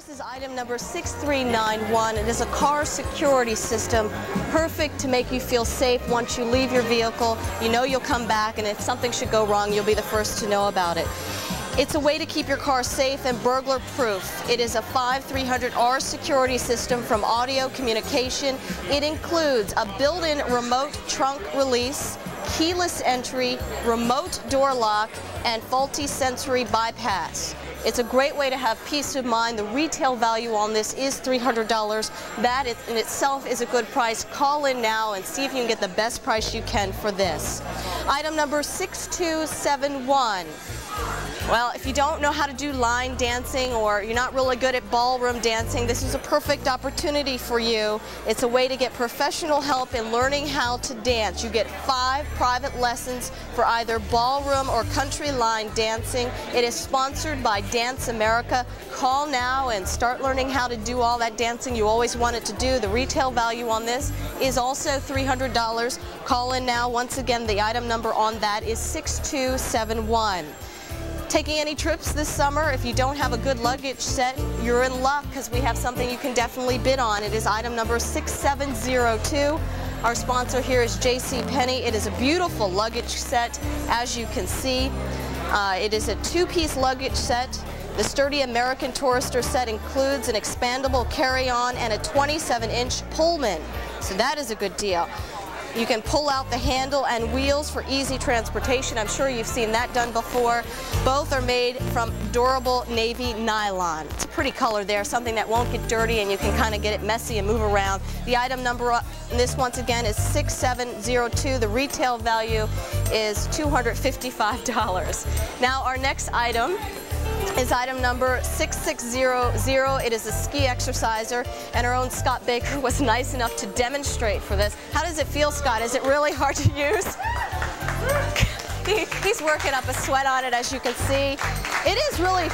This is item number 6391. It is a car security system, perfect to make you feel safe once you leave your vehicle. You know you'll come back, and if something should go wrong, you'll be the first to know about it. It's a way to keep your car safe and burglar-proof. It is a 5300R security system from Audio Communication. It includes a built-in remote trunk release, keyless entry, remote door lock, and faulty sensory bypass. It's a great way to have peace of mind. The retail value on this is $300. That in itself is a good price. Call in now and see if you can get the best price you can for this. Item number 6271. Well, if you don't know how to do line dancing or you're not really good at ballroom dancing, this is a perfect opportunity for you. It's a way to get professional help in learning how to dance. You get 5 private lessons for either ballroom or country line dancing. It is sponsored by Dance America. Call now and start learning how to do all that dancing you always wanted to do. The retail value on this is also $300. Call in now. Once again, the item number on that is 6271. Taking any trips this summer, if you don't have a good luggage set, you're in luck because we have something you can definitely bid on. It is item number 6702. Our sponsor here is JCPenney. It is a beautiful luggage set, as you can see. It is a 2-piece luggage set. The sturdy American Tourister set includes an expandable carry-on and a 27-inch Pullman. So that is a good deal. You can pull out the handle and wheels for easy transportation. I'm sure you've seen that done before. Both are made from durable navy nylon. It's a pretty color there, something that won't get dirty and you can kind of get it messy and move around. The item number on this, once again, is 6702. The retail value is $255. Now our next item is item number 6600. It is a ski exerciser, and our own Scott Baker was nice enough to demonstrate for this. How does it feel, Scott? Is it really hard to use? He's working up a sweat on it, as you can see. It is really...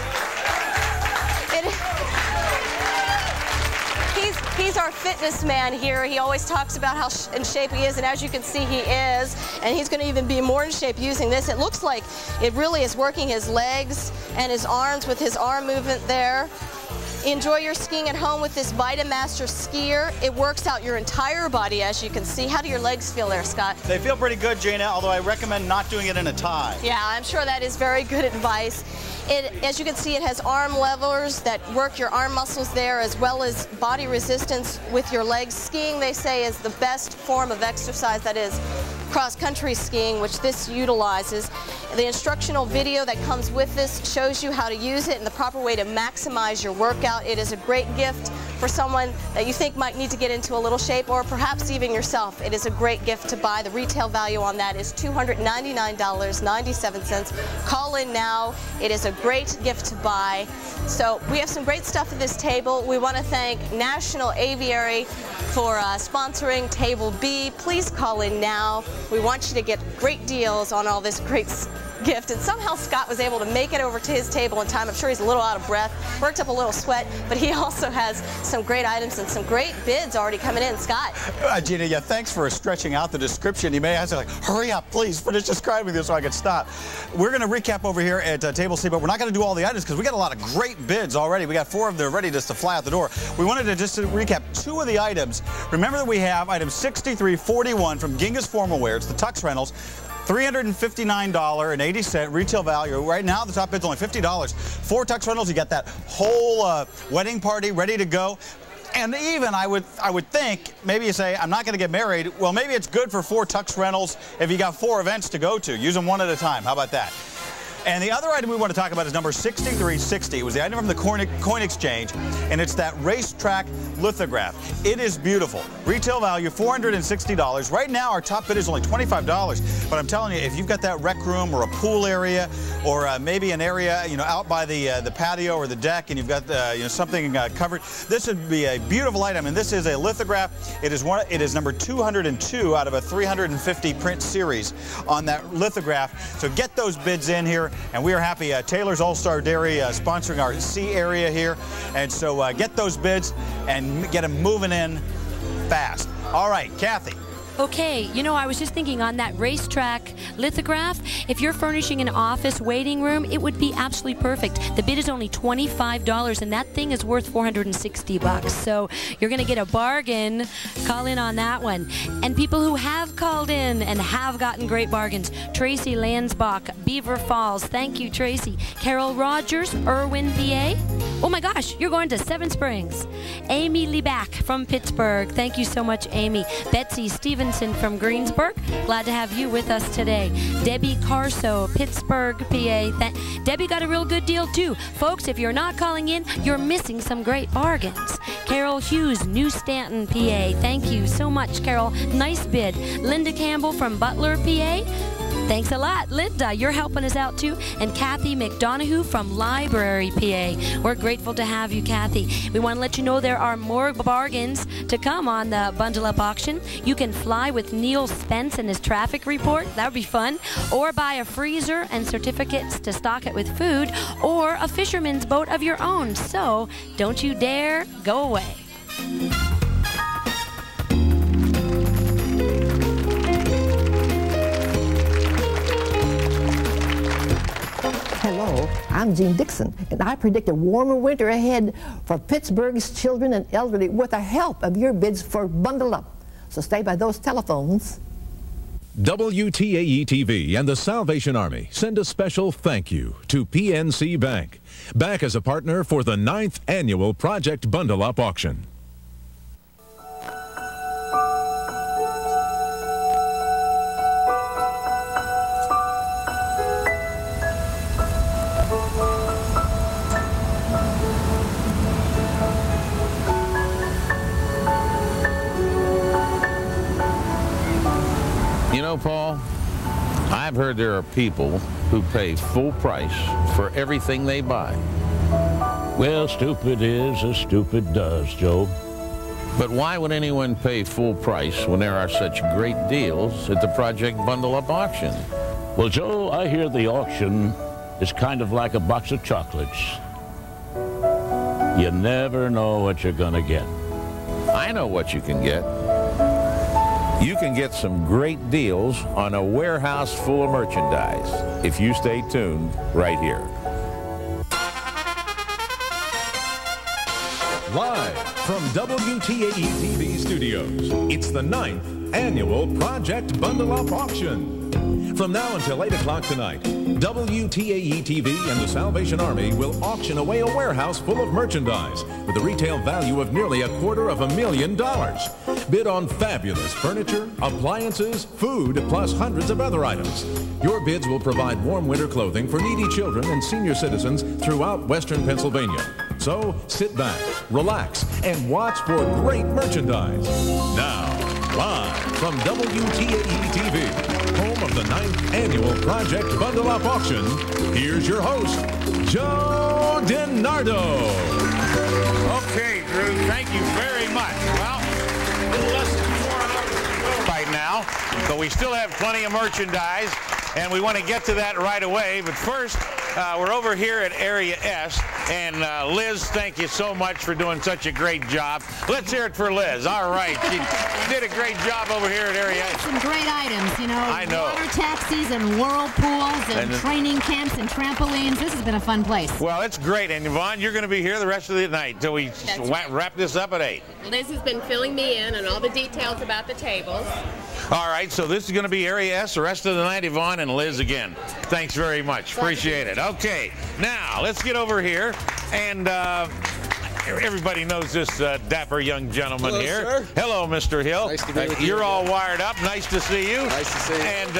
He's our fitness man here. He always talks about how in shape he is, and as you can see, he is. And he's going to even be more in shape using this. It looks like it really is working his legs and his arms with his arm movement there. Enjoy your skiing at home with this VitaMaster skier. It works out your entire body, as you can see. How do your legs feel there, Scott? They feel pretty good, Gina, although I recommend not doing it in a tie. Yeah, I'm sure that is very good advice. As you can see, it has arm levers that work your arm muscles there, as well as body resistance with your legs. Skiing, they say, is the best form of exercise, that is cross-country skiing, which this utilizes. The instructional video that comes with this shows you how to use it and the proper way to maximize your workout. It is a great gift for someone that you think might need to get into a little shape, or perhaps even yourself. It is a great gift to buy. The retail value on that is $299.97. Call in now. It is a great gift to buy. So we have some great stuff at this table. We want to thank National Aviary for sponsoring Table B. Please call in now. We want you to get great deals on all this great gift, and somehow Scott was able to make it over to his table in time. I'm sure he's a little out of breath, worked up a little sweat, but he also has some great items and some great bids already coming in. Scott. Gina, yeah, thanks for stretching out the description. You may have to, like, hurry up, please, finish describing this so I can stop. We're going to recap over here at Table C, but we're not going to do all the items because we got a lot of great bids already. We got 4 of them ready just to fly out the door. We wanted to just recap 2 of the items. Remember that we have item 6341 from Genghis Formal Wear. It's the Tux Rentals. $359.80 retail value. Right now, the top bid's only $50. 4 Tux Rentals, you got that whole wedding party ready to go. And even I would think, maybe you say, I'm not going to get married. Well, maybe it's good for 4 Tux Rentals if you got 4 events to go to. Use them one at a time. How about that? And the other item we want to talk about is number 6360. It was the item from the coin exchange, and it's that racetrack lithograph. It is beautiful. Retail value $460. Right now, our top bid is only $25. But I'm telling you, if you've got that rec room or a pool area, or maybe an area, out by the patio or the deck, and you've got something covered, this would be a beautiful item. And this is a lithograph. It is number 202 out of a 350 print series on that lithograph. So get those bids in here. And we are happy. Taylor's All-Star Dairy sponsoring our C area here. And so get those bids and get them moving in fast. All right, Kathy, Okay, you know, I was just thinking on that racetrack lithograph, if you're furnishing an office waiting room, it would be absolutely perfect. The bid is only $25, and that thing is worth $460. So you're going to get a bargain. Call in on that one. And people who have called in and have gotten great bargains, Tracy Lansbach, Beaver Falls. Thank you, Tracy. Carol Rogers, Irwin, PA. Oh my gosh, you're going to Seven Springs. Amy Leback from Pittsburgh. Thank you so much, Amy. Betsy Stevenson from Greensburg. Glad to have you with us today. Debbie Carso, Pittsburgh, PA. Debbie got a real good deal too. Folks, if you're not calling in, you're missing some great bargains. Carol Hughes, New Stanton, PA. Thank you so much, Carol. Nice bid. Linda Campbell from Butler, PA. Thanks a lot, Linda. You're helping us out too. And Kathy McDonough from Library, PA. We're grateful to have you, Kathy. We want to let you know there are more bargains to come on the Bundle Up auction. You can fly with Neil Spence and his traffic report. That would be fun. Or buy a freezer and certificates to stock it with food, or a fisherman's boat of your own. So don't you dare go away. Hello, I'm Jean Dixon, and I predict a warmer winter ahead for Pittsburgh's children and elderly with the help of your bids for Bundle Up. So stay by those telephones. WTAE-TV and the Salvation Army send a special thank you to PNC Bank, back as a partner for the 9th annual Project Bundle Up auction. You know, Paul, I've heard there are people who pay full price for everything they buy. Well, stupid is as stupid does, Joe. But why would anyone pay full price when there are such great deals at the Project Bundle Up auction? Well, Joe, I hear the auction is kind of like a box of chocolates. You never know what you're gonna get. I know what you can get. You can get some great deals on a warehouse full of merchandise if you stay tuned right here. Live from WTAE-TV studios, it's the 9th annual Project Bundle Up auction. From now until 8 o'clock tonight, WTAE-TV and the Salvation Army will auction away a warehouse full of merchandise with a retail value of nearly $250,000. Bid on fabulous furniture, appliances, food, plus hundreds of other items. Your bids will provide warm winter clothing for needy children and senior citizens throughout Western Pennsylvania. So sit back, relax, and watch for great merchandise. Now, live from WTAE-TV, home of the 9th annual Project Bundle Up auction, here's your host, Joe DiNardo. Okay, Drew, thank you very much. Well, a little less than 4 hours to go right now, but we still have plenty of merchandise, and we want to get to that right away. But first, we're over here at Area S, and Liz, thank you so much for doing such a great job. Let's hear it for Liz. All right, she did a great job over here at Area S. Some great items, you know. I know. Water taxis and whirlpools and training camps and trampolines. This has been a fun place. Well, it's great, and Yvonne, you're going to be here the rest of the night until we wrap this up at 8. Liz has been filling me in on all the details about the tables. All right, so this is going to be Area S the rest of the night, Yvonne and Liz again. Thanks very much. Appreciate it. Okay, now let's get over here, and everybody knows this dapper young gentleman. Hello, here. Sir. Hello, Mr. Hill. Nice to be with you. You're all wired up. Nice to see you. Nice to see you. And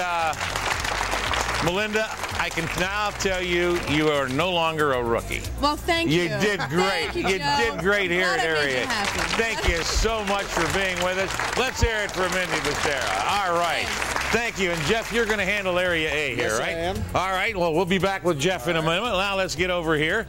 Melinda, I can now tell you, you are no longer a rookie. Well, thank you. You did great. Thank you, You Joe. did great here Glad at I made Area. you happy. Thank you so much for being with us. Let's hear it for Mindy Becerra. All right. Thank you. And Jeff, you're going to handle Area A here, Yes, right? I am. All right. Well, we'll be back with Jeff in a moment. Now let's get over here.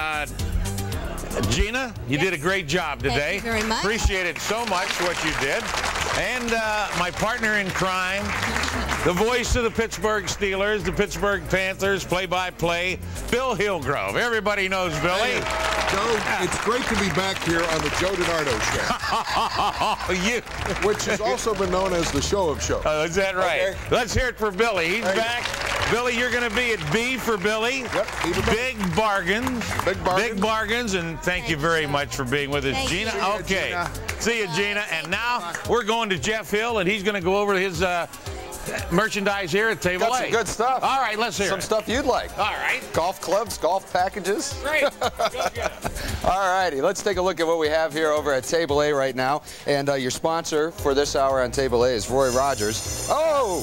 Gina, you did a great job today. Thank you very much. Appreciate it so much what you did. And my partner in crime, the voice of the Pittsburgh Steelers, the Pittsburgh Panthers, play-by-play, Bill Hillgrove. Everybody knows Billy. Joe, it's great to be back here on the Joe DiNardo Show. Which has also been known as the Show of Shows. Oh, is that right? Okay. Let's hear it for Billy. He's back. Billy, you're going to be at B for Billy. Yep. Big bargains. Big bargains. Big bargains, and thank you very much for being with us, Gina. Okay. See you, Gina. And now we're going to Jeff Hill, and he's going to go over his merchandise here at Table A. Got some good stuff. All right, let's hear some stuff you'd like. All right. Golf clubs, golf packages. Great. Go get it. All righty, let's take a look at what we have here over at Table A right now. And your sponsor for this hour on Table A is Roy Rogers. Oh!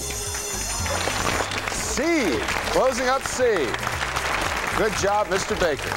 C. Closing up C. Good job, Mr. Baker.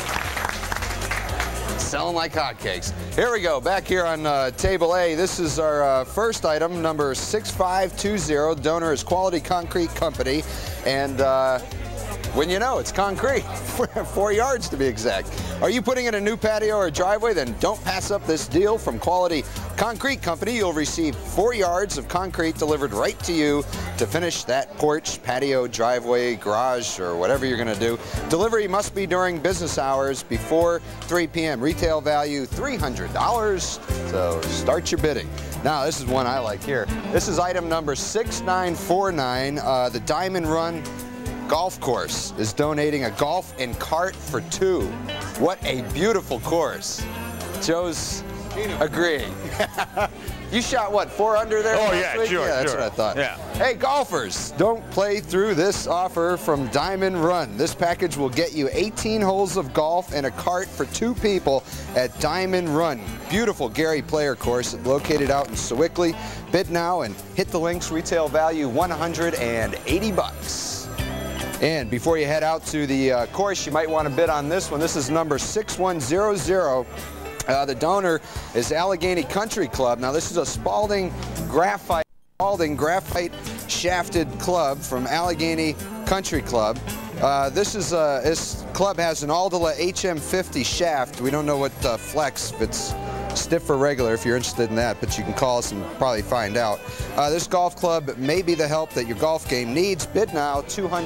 Selling like hotcakes. Here we go, back here on Table A. This is our first item, number 6520. Donor is Quality Concrete Company. And when you know, it's concrete. 4 yards to be exact. Are you putting in a new patio or driveway? Then don't pass up this deal from Quality Concrete Company. You'll receive 4 yards of concrete delivered right to you to finish that porch, patio, driveway, garage, or whatever you're going to do. Delivery must be during business hours before 3 p.m. Retail value $300. So start your bidding. Now, this is one I like here. This is item number 6949. The Diamond Run Golf Course is donating a golf and cart for 2. What a beautiful course. Joe's agreeing. You shot, what, 4 under there? Oh, yeah, week? sure. Yeah, that's what I thought. Yeah. Hey, golfers, don't play through this offer from Diamond Run. This package will get you 18 holes of golf and a cart for 2 people at Diamond Run. Beautiful Gary Player course located out in Sewickley. Bid now and hit the links. Retail value $180. And before you head out to the course, you might want to bid on this one. This is number 6100. The donor is Allegheny Country Club. Now, this is a Spalding graphite shafted club from Allegheny Country Club. This club has an Aldila HM50 shaft. We don't know what flex, if it's stiff or regular, if you're interested in that, but you can call us and probably find out. This golf club may be the help that your golf game needs. Bid now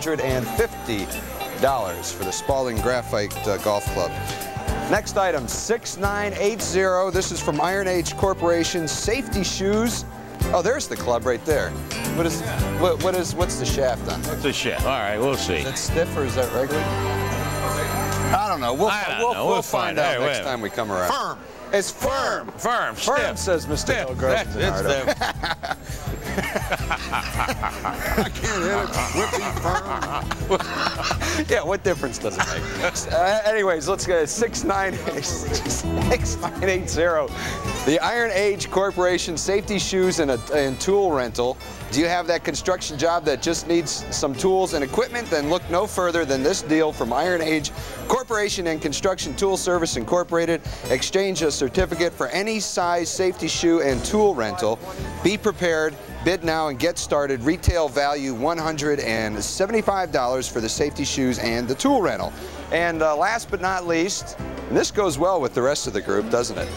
$250 for the Spalding Graphite Golf Club. Next item, 6980. This is from Iron Age Corporation. Safety shoes. Oh, there's the club right there. What's the shaft on? What's the shaft? All right, we'll see. Is that stiff or is that regular? I don't know. We'll find out next time we come around. Firm. It's firm. Firm. Firm, says Mr. Elgrove. It's I can't hit it. Whippy firm. Yeah, what difference does it make? Anyways, let's go. 6980. The Iron Age Corporation Safety Shoes and Tool Rental. Do you have that construction job that just needs some tools and equipment? Then look no further than this deal from Iron Age Corporation and Construction Tool Service Incorporated. Exchange a certificate for any size safety shoe and tool rental. Be prepared. Bid now and get started. Retail value $175 for the safety shoes and the tool rental. And last but not least, and this goes well with the rest of the group, doesn't it?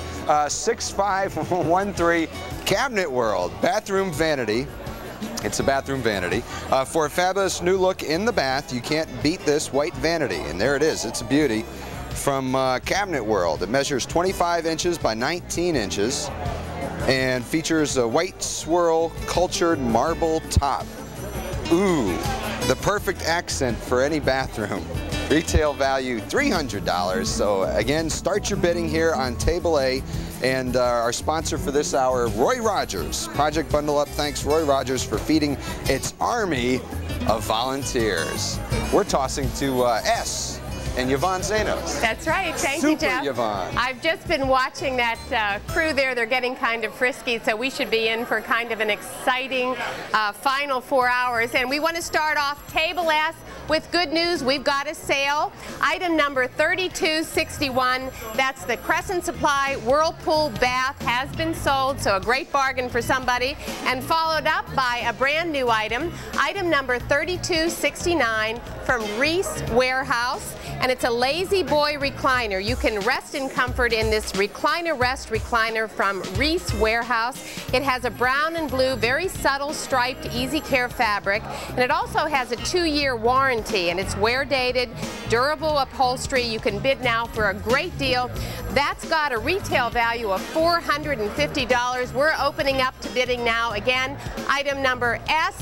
6513 Cabinet World Bathroom Vanity. It's a bathroom vanity. For a fabulous new look in the bath, you can't beat this white vanity. And there it is. It's a beauty from Cabinet World. It measures 25 inches by 19 inches and features a white swirl cultured marble top. Ooh, the perfect accent for any bathroom. Retail value $300. So again, start your bidding here on Table A. And our sponsor for this hour, Roy Rogers. Project Bundle Up thanks Roy Rogers for feeding its army of volunteers. We're tossing to S and Yvonne Zanos. That's right. Thank you, Jeff. Super Yvonne. I've just been watching that crew there. They're getting kind of frisky, so we should be in for kind of an exciting final 4 hours. And we want to start off Table S with good news. We've got a sale. Item number 3261. That's the Crescent Supply Whirlpool Bath has been sold, so a great bargain for somebody. And followed up by a brand new item. Item number 3269 from Reese Warehouse. and it's a Lazy Boy recliner. You can rest in comfort in this recliner recliner from Reese Warehouse. It has a brown and blue, very subtle striped Easy Care fabric, and it also has a 2-year warranty, and it's wear dated, durable upholstery. You can bid now for a great deal. That's got a retail value of $450. We're opening up to bidding now. Again, item number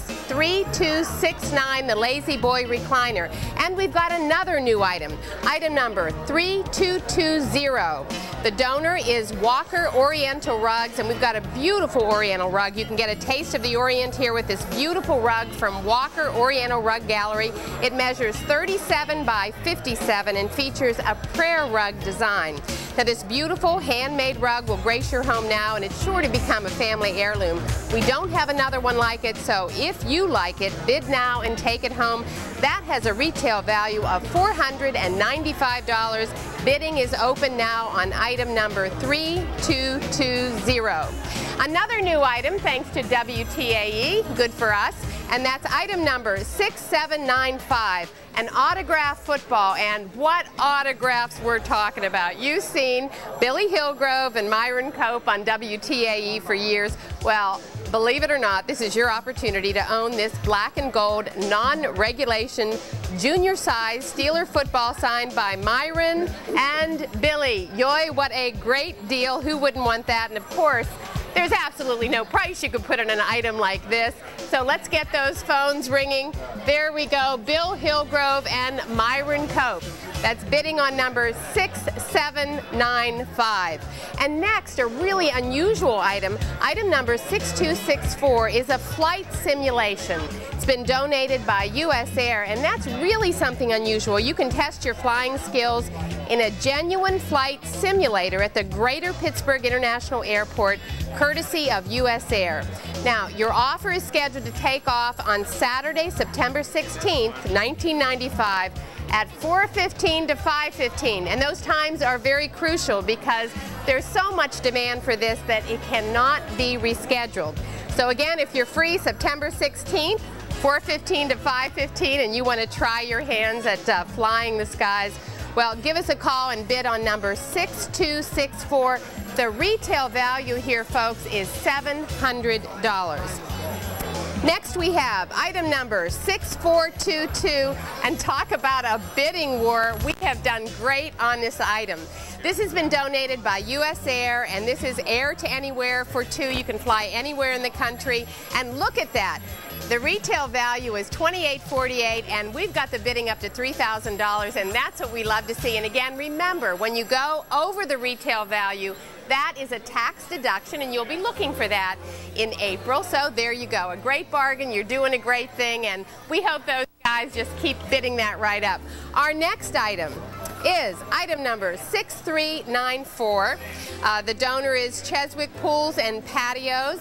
S3269, the Lazy Boy recliner. And we've got another new item, item number 3220. The donor is Walker Oriental Rugs, and we've got a beautiful Oriental rug. You can get a taste of the Orient here with this beautiful rug from Walker Oriental Rug Gallery. It measures 37 by 57 and features a prayer rug design. Now, this beautiful handmade rug will grace your home now, and it's sure to become a family heirloom. We don't have another one like it, so if you like it, bid now and take it home. That has a retail value of $495. Bidding is open now on item number 3220. Another new item, thanks to WTAE, good for us, and that's item number 6795, an autograph football. And what autographs we're talking about. You've seen Billy Hillgrove and Myron Cope on WTAE for years. Well, believe it or not, this is your opportunity to own this black and gold non-regulation junior size Steeler football signed by Myron and Billy. Yoy, what a great deal. Who wouldn't want that? And of course, there's absolutely no price you could put on an item like this. So let's get those phones ringing. There we go, Bill Hillgrove and Myron Cope. That's bidding on number 6795. And next, a really unusual item, item number 6264 is a flight simulation. It's been donated by US Air, and that's really something unusual. You can test your flying skills in a genuine flight simulator at the Greater Pittsburgh International Airport, courtesy of US Air. Now, your offer is scheduled to take off on Saturday, September 16th, 1995, at 4:15 to 5:15, and those times are very crucial because there's so much demand for this that it cannot be rescheduled. So again, if you're free September 16th, 4:15 to 5:15, and you want to try your hands at flying the skies, well, give us a call and bid on number 6264. The retail value here, folks, is $700. Next we have item number 6422, and talk about a bidding war. We have done great on this item. This has been donated by US Air, and this is Air to Anywhere for 2. You can fly anywhere in the country, and look at that. The retail value is $28.48, and we've got the bidding up to $3,000, and that's what we love to see. And again, remember, when you go over the retail value, that is a tax deduction, and you'll be looking for that in April. So there you go, a great bargain. You're doing a great thing, and we hope those guys just keep bidding that right up. Our next item is item number 6394. The donor is Cheswick Pools and Patios,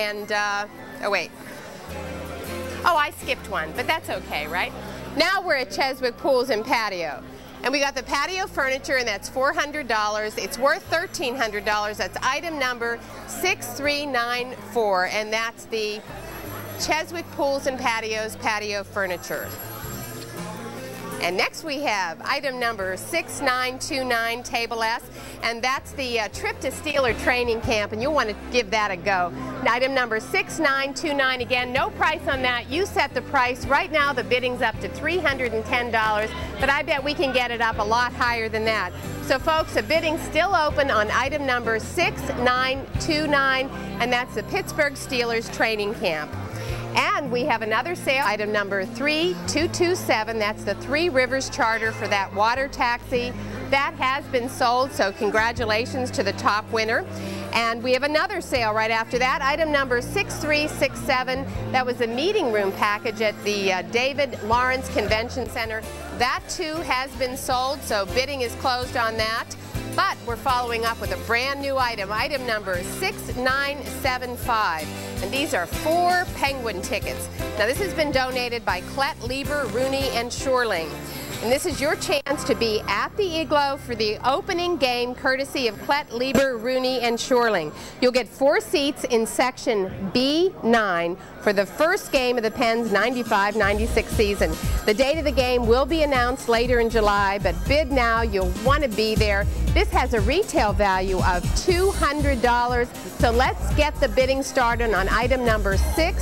oh, I skipped one, but that's okay, right? Now we're at Cheswick Pools and Patio. And we got the patio furniture, and that's $400. It's worth $1,300. That's item number 6394, and that's the Cheswick Pools and Patios patio furniture. And next we have item number 6929, Table S, and that's the trip to Steeler training camp, and you'll want to give that a go. Item number 6929, again, no price on that. You set the price. Right now the bidding's up to $310, but I bet we can get it up a lot higher than that. So folks, the bidding's still open on item number 6929, and that's the Pittsburgh Steelers training camp. And we have another sale, item number 3227. That's the Three Rivers Charter for that water taxi. That has been sold, so congratulations to the top winner. And we have another sale right after that, item number 6367. That was the meeting room package at the David Lawrence Convention Center. That too has been sold, so bidding is closed on that. But we're following up with a brand new item, item number 6975. And these are 4 Penguin tickets. Now this has been donated by Klett, Lieber, Rooney, and Shorling. And this is your chance to be at the Igloo for the opening game, courtesy of Klett, Lieber, Rooney, and Shorling. You'll get 4 seats in section B9 for the first game of the Penn's 95-96 season. The date of the game will be announced later in July, but bid now. You'll want to be there. This has a retail value of $200, so let's get the bidding started on item number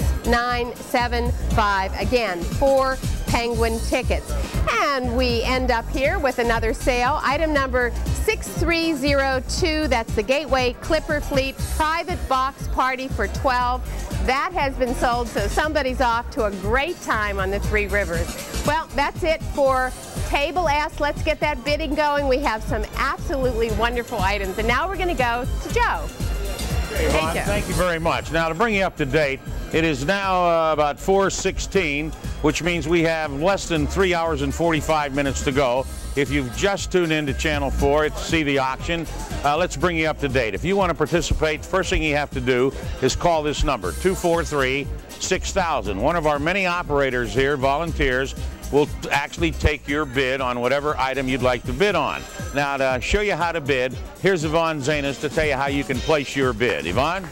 6975. Again, 4 Penguin tickets. And we end up here with another sale. Item number 6302, that's the Gateway Clipper Fleet Private Box Party for 12. That has been sold, so somebody's off to a great time on the Three Rivers. Well, that's it for Table S. Let's get that bidding going. We have some absolutely wonderful items. And now we're going to go to Joe. Yvonne, thank you very much. Now, to bring you up to date, it is now about 4:16, which means we have less than 3 hours and 45 minutes to go. If you've just tuned in to Channel 4 to see the auction, let's bring you up to date. If you want to participate, first thing you have to do is call this number, 243-6000. One of our many operators here, volunteers, will actually take your bid on whatever item you'd like to bid on. Now, to show you how to bid, here's Yvonne Zanis to tell you how you can place your bid. Yvonne?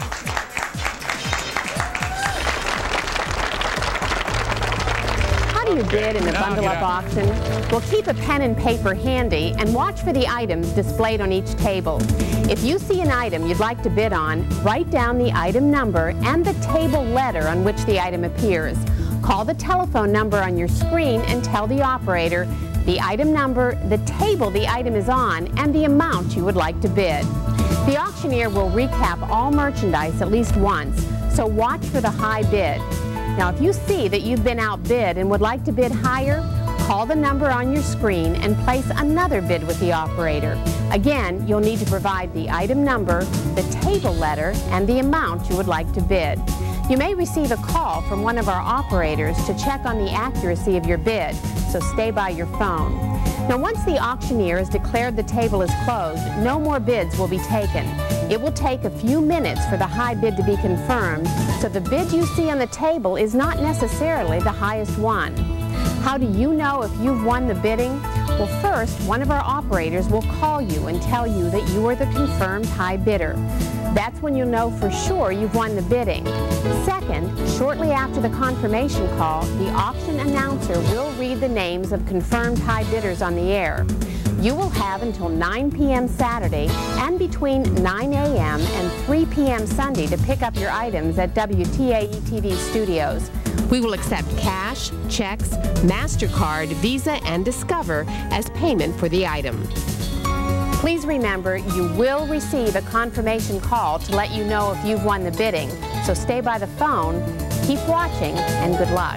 How do you bid in the Bundle Up auction? Well, keep a pen and paper handy and watch for the items displayed on each table. If you see an item you'd like to bid on, write down the item number and the table letter on which the item appears. Call the telephone number on your screen and tell the operator the item number, the table the item is on, and the amount you would like to bid. The auctioneer will recap all merchandise at least once, so watch for the high bid. Now, if you see that you've been outbid and would like to bid higher, call the number on your screen and place another bid with the operator. Again, you'll need to provide the item number, the table letter, and the amount you would like to bid. You may receive a call from one of our operators to check on the accuracy of your bid, so stay by your phone. Now, once the auctioneer has declared the table is closed, no more bids will be taken. It will take a few minutes for the high bid to be confirmed, so the bid you see on the table is not necessarily the highest one. How do you know if you've won the bidding? Well, first, one of our operators will call you and tell you that you are the confirmed high bidder. That's when you'll know for sure you've won the bidding. Second, shortly after the confirmation call, the auction announcer will read the names of confirmed high bidders on the air. You will have until 9 p.m. Saturday and between 9 a.m. and 3 p.m. Sunday to pick up your items at WTAE-TV studios. We will accept cash, checks, MasterCard, Visa, and Discover as payment for the item. Please remember, you will receive a confirmation call to let you know if you've won the bidding. So stay by the phone, keep watching, and good luck.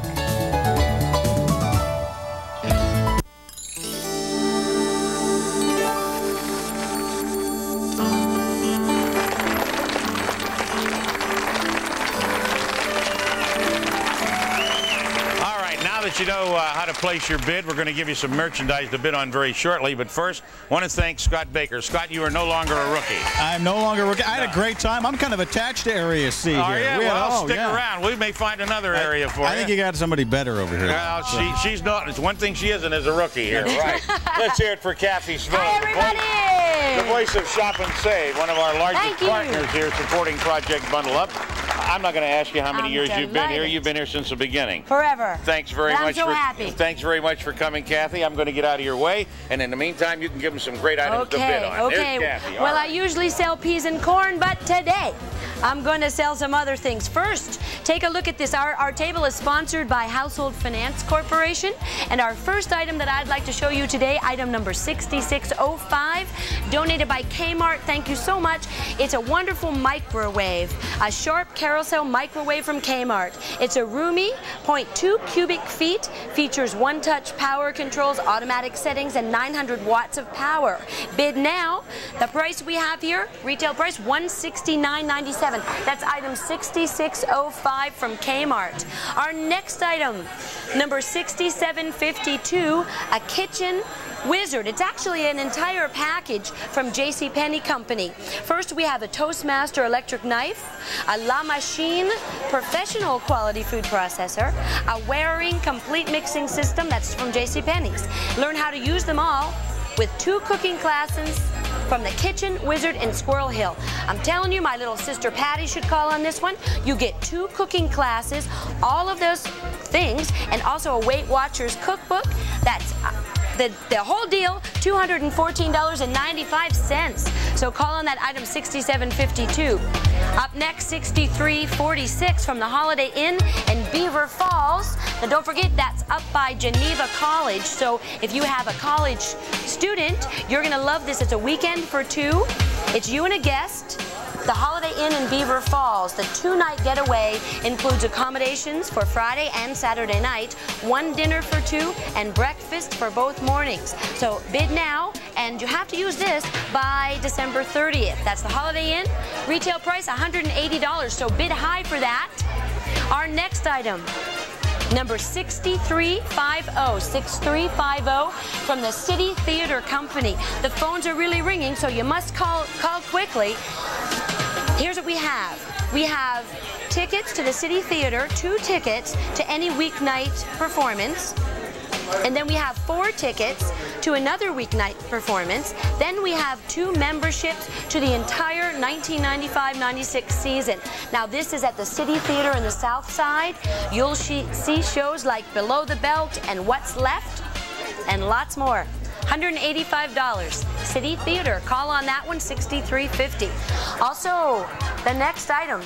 That you know how to place your bid. We're going to give you some merchandise to bid on very shortly. But first, I want to thank Scott Baker. Scott, you are no longer a rookie. I'm no longer a rookie. I had a great time. I'm kind of attached to Area C here. Yeah, well, stick around. We may find another area for you. I think you got somebody better over here. Well, she's not. It's one thing she isn't as a rookie here. Right. Let's hear it for Kathy Snow. Hi, everybody. The voice of Shop and Save, one of our largest partners here supporting Project Bundle Up. I'm not going to ask you how many years you've been here. You've been here since the beginning. Forever. Thanks very much. I'm so happy. Thanks very much for coming, Kathy. I'm going to get out of your way, and in the meantime, you can give them some great items to bid on. Okay. There's Kathy. Well, I usually sell peas and corn, but today I'm going to sell some other things. First, take a look at this. Our table is sponsored by Household Finance Corporation, and our first item that I'd like to show you today, item number 6605, donated by Kmart. Thank you so much. It's a wonderful microwave, a Sharp carousel microwave from Kmart. It's a roomy, 0.2 cubic feet, features one-touch power controls, automatic settings, and 900 watts of power. Bid now. The price we have here, retail price, $169.97. That's item 6605 from Kmart. Our next item, number 6752, a kitchen Wizard. It's actually an entire package from JCPenney Company. First, we have a Toastmaster electric knife, a La Machine professional quality food processor, a Waring complete mixing system, that's from JCPenney's. Learn how to use them all with 2 cooking classes from the Kitchen Wizard in Squirrel Hill. I'm telling you, my little sister Patty should call on this one. You get 2 cooking classes, all of those things, and also a Weight Watchers cookbook. That's the whole deal, $214.95. So call on that item 6752. Up next, 6346 from the Holiday Inn in Beaver Falls. Now don't forget, that's up by Geneva College. So if you have a college student, you're going to love this. It's a weekend for 2. It's you and a guest. The Holiday Inn in Beaver Falls. The 2-night getaway includes accommodations for Friday and Saturday night, 1 dinner for 2, and breakfast for both mornings. So bid now, and you have to use this by December 30th. That's the Holiday Inn. Retail price $180, so bid high for that. Our next item, number 6350 from the City Theater Company. The phones are really ringing, so you must call quickly. Here's what we have. We have tickets to the City Theater, 2 tickets to any weeknight performance. And then we have 4 tickets to another weeknight performance. Then we have 2 memberships to the entire 1995-96 season. Now this is at the City Theater in the South Side. You'll see shows like Below the Belt and What's Left and lots more. $185. City Theater. Call on that one, 6350. Also, the next item,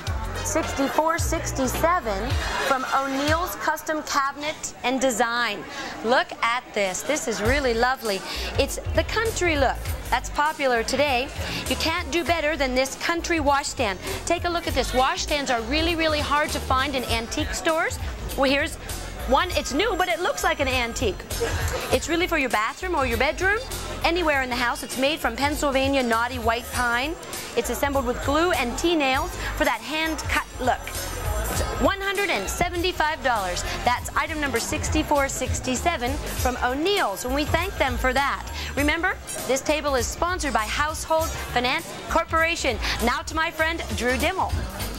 6467 from O'Neill's Custom Cabinet and Design. Look at this. This is really lovely. It's the country look that's popular today. You can't do better than this country washstand. Take a look at this. Washstands are really, really hard to find in antique stores. Well, here's one. It's new, but it looks like an antique. It's really for your bathroom or your bedroom, anywhere in the house. It's made from Pennsylvania knotty white pine. It's assembled with glue and T-nails for that hand-cut look. It's $175. That's item number 6467 from O'Neill's, and we thank them for that. Remember, this table is sponsored by Household Finance Corporation. Now to my friend, Drew Dimmel.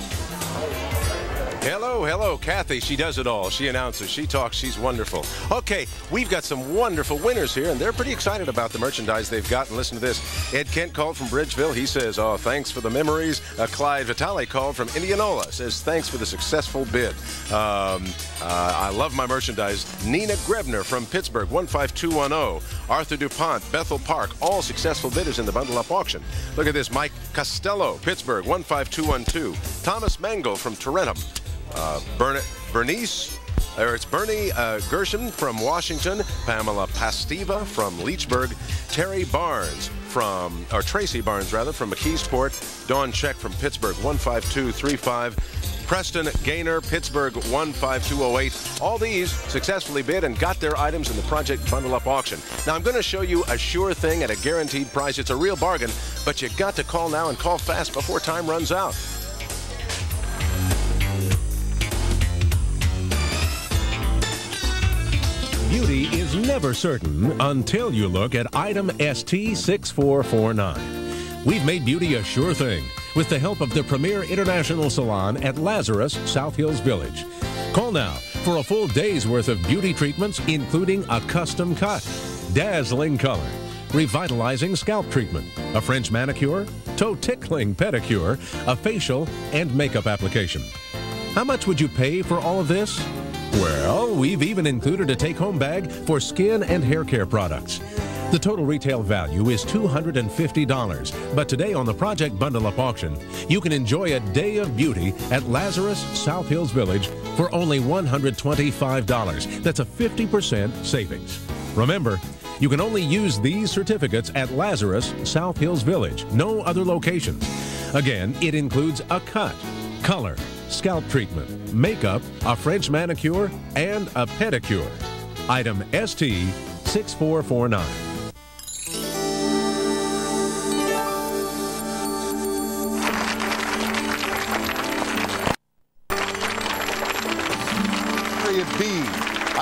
Hello, hello, Kathy. She does it all. She announces, she talks, she's wonderful. Okay, we've got some wonderful winners here, and they're pretty excited about the merchandise they've got. And listen to this. Ed Kent called from Bridgeville. He says, oh, thanks for the memories. Clyde Vitale called from Indianola. Says, thanks for the successful bid. I love my merchandise. Nina Grebner from Pittsburgh, 15210. Arthur DuPont, Bethel Park, all successful bidders in the bundle-up auction. Look at this. Mike Costello, Pittsburgh, 15212. Thomas Mangle from Tarentum. Bernie Gershon from Washington, Pamela Pastiva from Leechburg, Tracy Barnes from McKeesport, Dawn Check from Pittsburgh, 15235, Preston Gaynor, Pittsburgh, 15208. All these successfully bid and got their items in the Project Bundle Up auction. Now I'm going to show you a sure thing at a guaranteed price. It's a real bargain, but you got to call now and call fast before time runs out. Beauty is never certain until you look at item ST6449. We've made beauty a sure thing with the help of the premier international salon at Lazarus, South Hills Village. Call now for a full day's worth of beauty treatments, including a custom cut, dazzling color, revitalizing scalp treatment, a French manicure, toe-tickling pedicure, a facial, and makeup application. How much would you pay for all of this? Well, we've even included a take-home bag for skin and hair care products. The total retail value is $250, but today on the Project Bundle Up auction, you can enjoy a day of beauty at Lazarus, South Hills Village for only $125. That's a 50% savings. Remember, you can only use these certificates at Lazarus, South Hills Village, no other locations. Again, it includes a cut, color, scalp treatment, makeup, a French manicure, and a pedicure. Item ST6449. Period B. I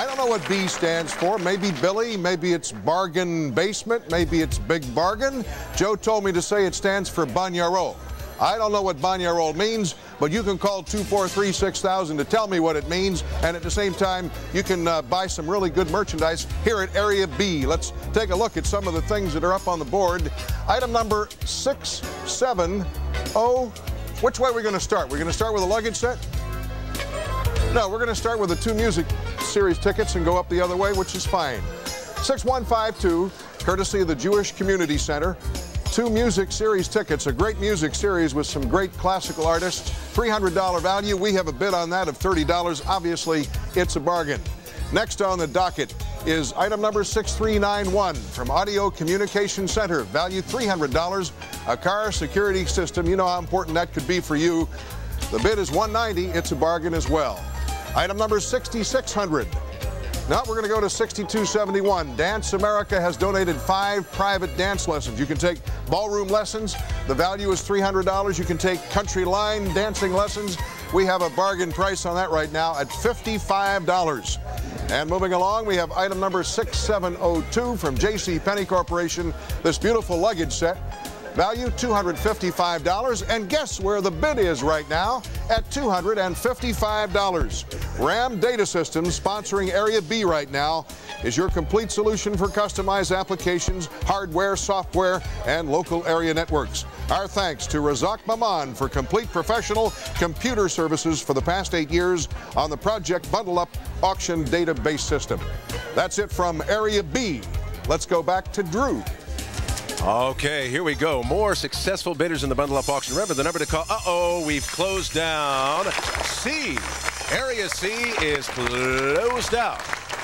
don't know what B stands for. Maybe Billy, maybe it's bargain basement, maybe it's big bargain. Joe told me to say it stands for Bagnerol. I don't know what Bagnerol means, but you can call 243-6000 to tell me what it means, and at the same time, you can buy some really good merchandise here at Area B. Let's take a look at some of the things that are up on the board. Item number 670. Which way are we going to start? We're going to start with a luggage set? No, we're going to start with the 2 music series tickets and go up the other way, which is fine. 6152, courtesy of the Jewish Community Center. 2 music series tickets, a great music series with some great classical artists. $300 value. We have a bid on that of $30. Obviously, it's a bargain. Next on the docket is item number 6391 from Audio Communication Center. Value $300. A car security system. You know how important that could be for you. The bid is $190. It's a bargain as well. Item number 6600. Now we're going to go to 6271. Dance America has donated 5 private dance lessons. You can take ballroom lessons. The value is $300. You can take country line dancing lessons. We have a bargain price on that right now at $55. And moving along, we have item number 6702 from J.C. Penney Corporation. This beautiful luggage set. Value $255, and guess where the bid is right now? At $255. Ram Data Systems, sponsoring Area B right now, is your complete solution for customized applications, hardware, software, and local area networks. Our thanks to Razak Maman for complete professional computer services for the past 8 years on the Project Bundle Up auction database system. That's it from Area B. Let's go back to Drew. Okay, here we go. More successful bidders in the Bundle Up auction. Remember the number to call. Uh-oh, we've closed down C. Area C is closed out.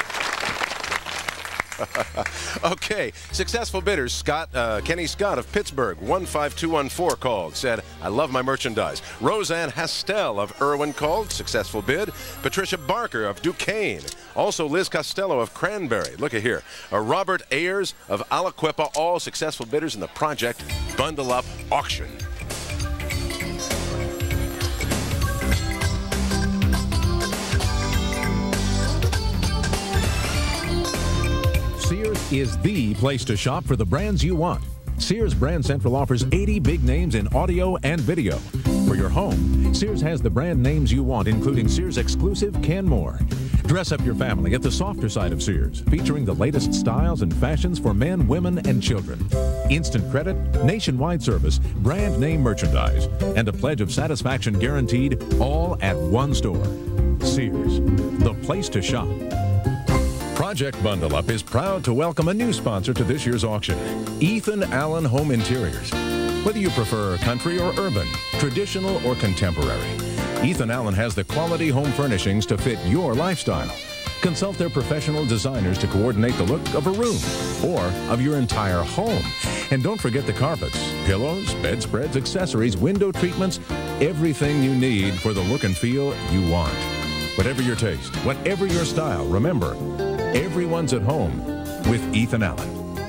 Okay, successful bidders. Kenny Scott of Pittsburgh, 15214 called, said, I love my merchandise. Roseanne Hastel of Irwin called, successful bid. Patricia Barker of Duquesne. Also Liz Costello of Cranberry. Look at here. Robert Ayers of Aliquippa, all successful bidders in the Project Bundle Up auction. Sears is the place to shop for the brands you want. Sears Brand Central offers 80 big names in audio and video. For your home, Sears has the brand names you want, including Sears exclusive Canmore. Dress up your family at the softer side of Sears, featuring the latest styles and fashions for men, women, and children. Instant credit, nationwide service, brand name merchandise, and a pledge of satisfaction guaranteed, all at one store. Sears, the place to shop. Project Bundle Up is proud to welcome a new sponsor to this year's auction, Ethan Allen Home Interiors. Whether you prefer country or urban, traditional or contemporary, Ethan Allen has the quality home furnishings to fit your lifestyle. Consult their professional designers to coordinate the look of a room or of your entire home. And don't forget the carpets, pillows, bedspreads, accessories, window treatments, everything you need for the look and feel you want. Whatever your taste, whatever your style, remember, everyone's at home with Ethan Allen.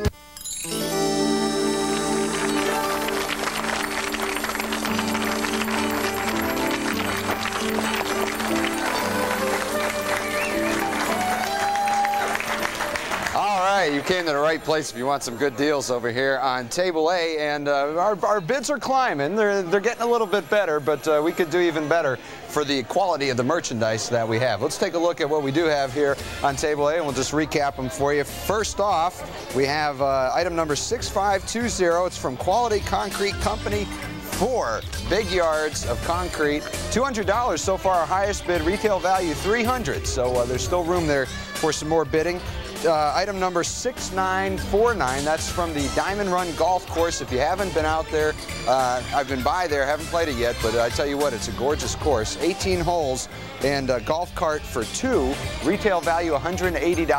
You came to the right place if you want some good deals over here on Table A, and our bids are climbing. They're getting a little bit better, but we could do even better for the quality of the merchandise that we have. Let's take a look at what we do have here on Table A, and we'll just recap them for you. First off, we have item number 6520. It's from Quality Concrete Company. 4 big yards of concrete, $200 so far. Our highest bid, retail value $300. So there's still room there for some more bidding. Item number 6949, that's from the Diamond Run Golf Course. If you haven't been out there, I've been by there, haven't played it yet, but I tell you what, it's a gorgeous course. 18 holes and a golf cart for 2. Retail value $180,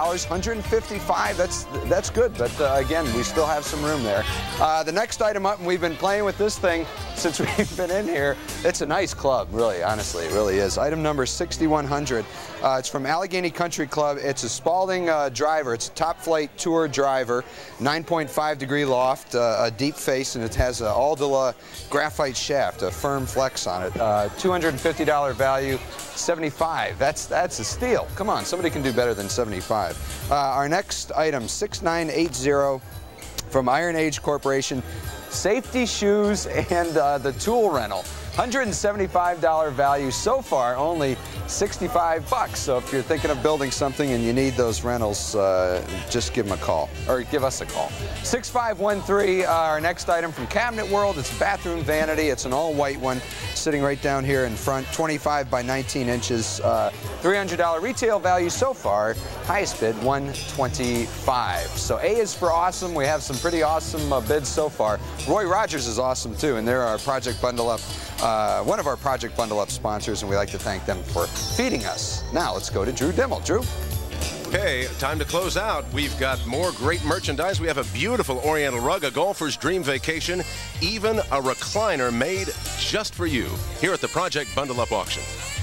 $155. That's good, but again, we still have some room there. The next item up, and we've been playing with this thing since we've been in here. It's a nice club, really, honestly, it really is. Item number 6100. It's from Allegheny Country Club. It's a Spalding driver. It's a top flight tour driver, 9.5 degree loft, a deep face, and it has an Aldila graphite shaft, a firm flex on it. $250 value, 75. That's a steal. Come on, somebody can do better than 75. Our next item, 6980 from Iron Age Corporation. Safety shoes and the tool rental. $175 value so far, only 65 bucks. So if you're thinking of building something and you need those rentals, just give them a call, or give us a call. 6513, our next item from Cabinet World. It's bathroom vanity. It's an all-white one, sitting right down here in front, 25 by 19 inches. $300 retail value so far. Highest bid, $125. So A is for awesome. We have some pretty awesome bids so far. Roy Rogers is awesome too, and they're our Project Bundle Up. One of our Project Bundle Up sponsors, and we like to thank them for feeding us. Now let's go to Drew Dimmel. Drew? Okay, time to close out. We've got more great merchandise. We have a beautiful Oriental rug, a golfer's dream vacation, even a recliner made just for you here at the Project Bundle Up auction.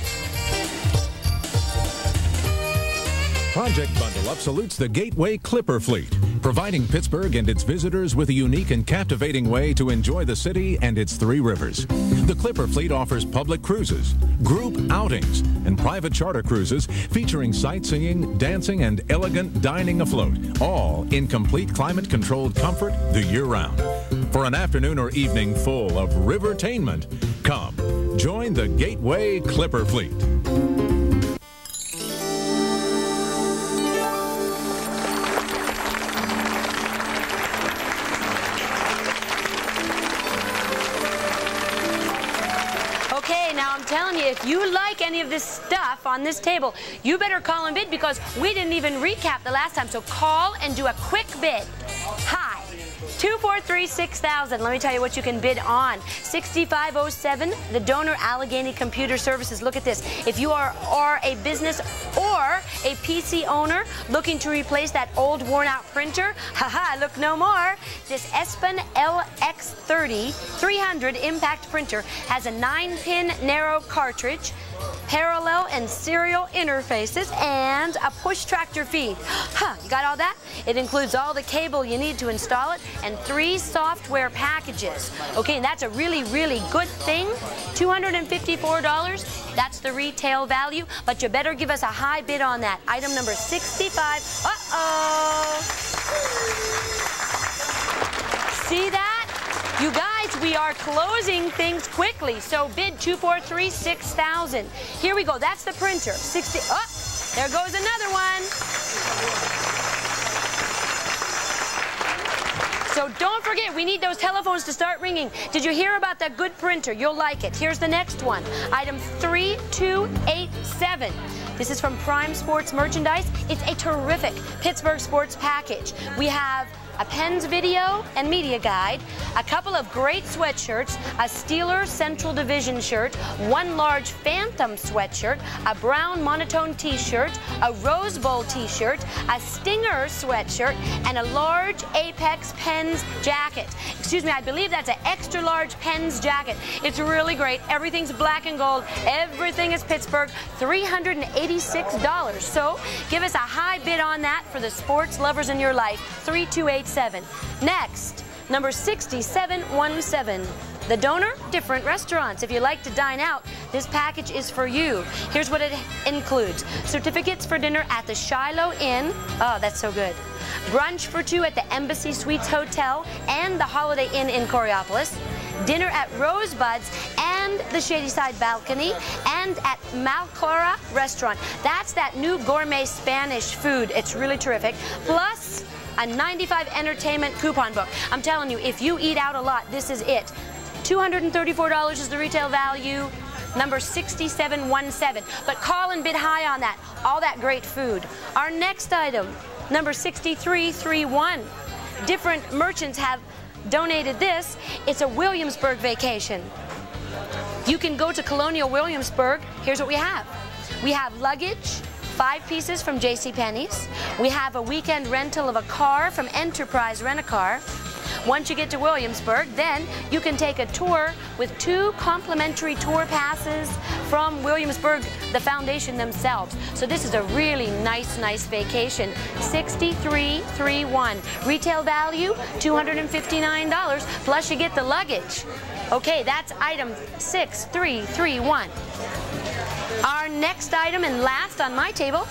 Project Bundle Up salutes the Gateway Clipper Fleet, providing Pittsburgh and its visitors with a unique and captivating way to enjoy the city and its three rivers. The Clipper Fleet offers public cruises, group outings, and private charter cruises featuring sightseeing, dancing, and elegant dining afloat, all in complete climate-controlled comfort the year-round. For an afternoon or evening full of rivertainment, come, join the Gateway Clipper Fleet. I'm telling you, if you like any of this stuff on this table, you better call and bid, because we didn't even recap the last time. So call and do a quick bid. Hi. 243-6000. Let me tell you what you can bid on. 6507, the Donor Allegheny Computer Services. Look at this. If you are a business or a PC owner looking to replace that old worn-out printer, haha, look no more. This Espen LX30 300 impact printer has a 9-pin narrow cartridge, parallel and serial interfaces, and a push tractor feed. You got all that? It includes all the cable you need to install it and 3 software packages. Okay, and that's a really, really good thing. $254, that's the retail value, but you better give us a high bid on that. Item number 65. Uh-oh. See that? You guys, we are closing things quickly, so bid 243-6000. Here we go. That's the printer. 60. Oh, there goes another one. So don't forget, we need those telephones to start ringing. Did you hear about that good printer? You'll like it. Here's the next one. Item 3287. This is from Prime Sports Merchandise. It's a terrific Pittsburgh sports package. We have a Pens video and media guide, a couple of great sweatshirts, a Steelers Central Division shirt, 1 large Phantom sweatshirt, a brown monotone t-shirt, a Rose Bowl t-shirt, a Stinger sweatshirt, and a large Apex Pens jacket. Excuse me, I believe that's an extra large Pens jacket. It's really great. Everything's black and gold. Everything is Pittsburgh. $386. So give us a high bid on that for the sports lovers in your life. 328. Next, number 6717. The Donor, different restaurants. If you like to dine out, this package is for you. Here's what it includes. Certificates for dinner at the Shiloh Inn. Oh, that's so good. Brunch for 2 at the Embassy Suites Hotel and the Holiday Inn in Coriopolis. Dinner at Rosebuds and the Shadyside Balcony, and at Malclara Restaurant. That's that new gourmet Spanish food. It's really terrific. Plus a 95 entertainment coupon book. I'm telling you, if you eat out a lot, this is it. $234 is the retail value. Number 6717. But call and bid high on that. All that great food. Our next item, number 6331. Different merchants have donated this. It's a Williamsburg vacation. You can go to Colonial Williamsburg. Here's what we have. We have luggage, 5 pieces from JCPenney's. We have a weekend rental of a car from Enterprise Rent-A-Car. Once you get to Williamsburg, then you can take a tour with 2 complimentary tour passes from Williamsburg, the foundation themselves. So this is a really nice vacation. $63.31. Retail value, $259, plus you get the luggage. Okay, that's item 6331. Our next item and last on my table,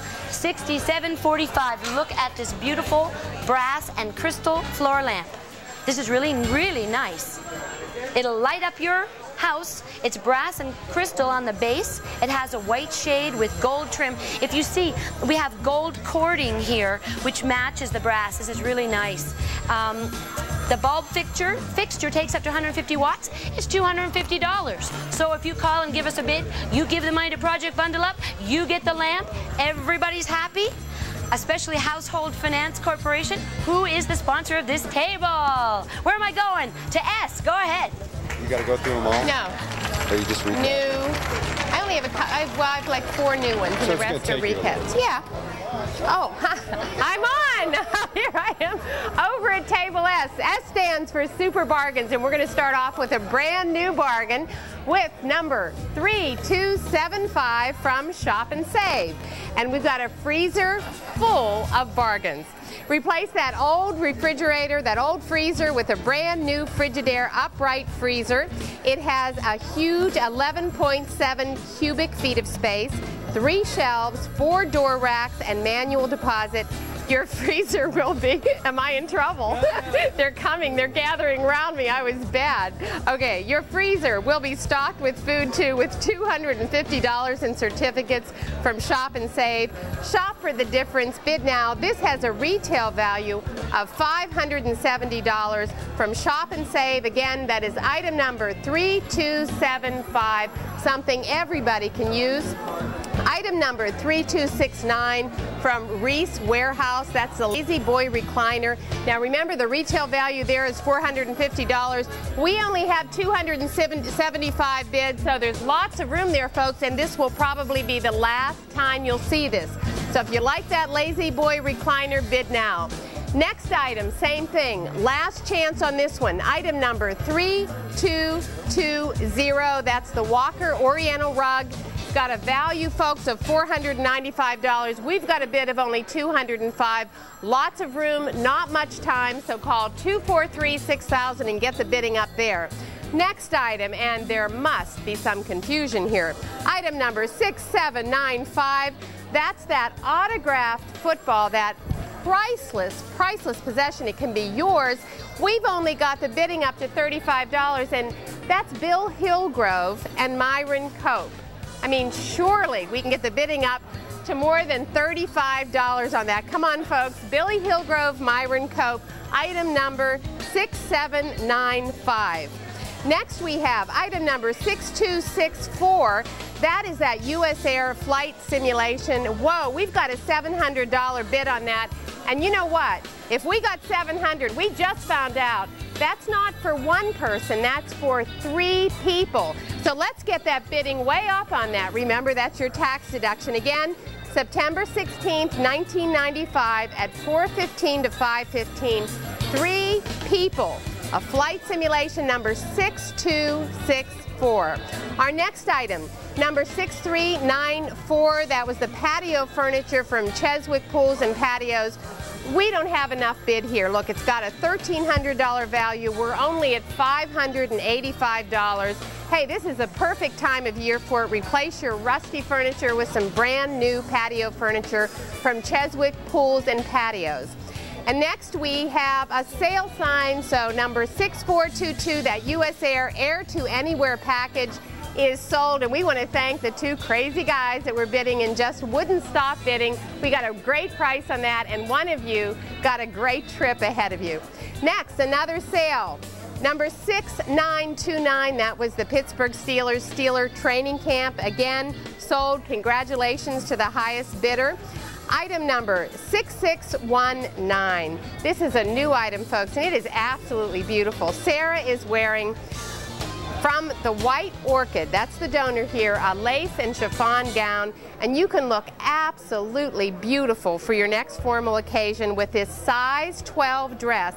$67.45. Look at this beautiful brass and crystal floor lamp. This is really nice. It'll light up your house. It's brass and crystal on the base. It has a white shade with gold trim. If you see, we have gold cording here, which matches the brass. This is really nice. The bulb fixture takes up to 150 watts. It's $250. So if you call and give us a bid, you give the money to Project Bundle Up, you get the lamp, everybody's happy, especially Household Finance Corporation, who is the sponsor of this table. Where am I going? To S. Go ahead. You got to go through them all? No. Or you just read New. I only have I have like 4 new ones, and the rest are repets. Yeah. Oh, I'm on. Here I am over at Table S. S stands for Super Bargains, and we're going to start off with a brand new bargain with number 3275 from Shop and Save. And we've got a freezer full of bargains. Replace that old refrigerator, that old freezer with a brand new Frigidaire upright freezer. It has a huge 11.7 cubic feet of space, 3 shelves, 4 door racks, and manual deposit. Your freezer will be, am I in trouble? They're coming, they're gathering around me, I was bad. Okay, your freezer will be stocked with food too, with $250 in certificates from Shop and Save. Shop for the difference, bid now. This has a retail value of $570 from Shop and Save. Again, that is item number 3275, something everybody can use. Item number 3269 from Reese Warehouse. That's the Lazy Boy recliner. Now remember, the retail value there is $450. We only have 275 bids, so there's lots of room there, folks, and this will probably be the last time you'll see this. So if you like that Lazy Boy recliner, bid now. Next item, same thing. Last chance on this one. Item number 3220. That's the Walker Oriental rug. Got a value, folks, of $495. We've got a bid of only $205. Lots of room, not much time, so call 243-6000 and get the bidding up there. Next item, and there must be some confusion here. Item number 6795. That's that autographed football, that priceless possession. It can be yours. We've only got the bidding up to $35, and that's Bill Hillgrove and Myron Cope. I mean, surely we can get the bidding up to more than $35 on that. Come on, folks. Billy Hillgrove, Myron Cope, item number 6795. Next we have item number 6264. That is that US Air flight simulation. Whoa, we've got a $700 bid on that. And you know what? If we got $700, we just found out that's not for one person, that's for 3 people. So let's get that bidding way up on that. Remember, that's your tax deduction. Again, September 16th, 1995 at 4:15 to 5:15. 3 people. A flight simulation number 6264. Our next item, number 6394, that was the patio furniture from Cheswick Pools and Patios. We don't have enough bid here. Look, it's got a $1,300 value. We're only at $585. Hey, this is the perfect time of year for it. Replace your rusty furniture with some brand new patio furniture from Cheswick Pools and Patios. And next we have a sale sign, so number 6422, that US Air Air to Anywhere package is sold, and we want to thank the 2 crazy guys that were bidding and just wouldn't stop bidding. We got a great price on that, and one of you got a great trip ahead of you. Next, another sale. Number 6929, that was the Pittsburgh Steelers Steeler Training Camp. Again, sold. Congratulations to the highest bidder. Item number 6619. This is a new item, folks, and it is absolutely beautiful. Sarah is wearing, from the White Orchid, that's the donor here, a lace and chiffon gown, and you can look absolutely beautiful for your next formal occasion with this size 12 dress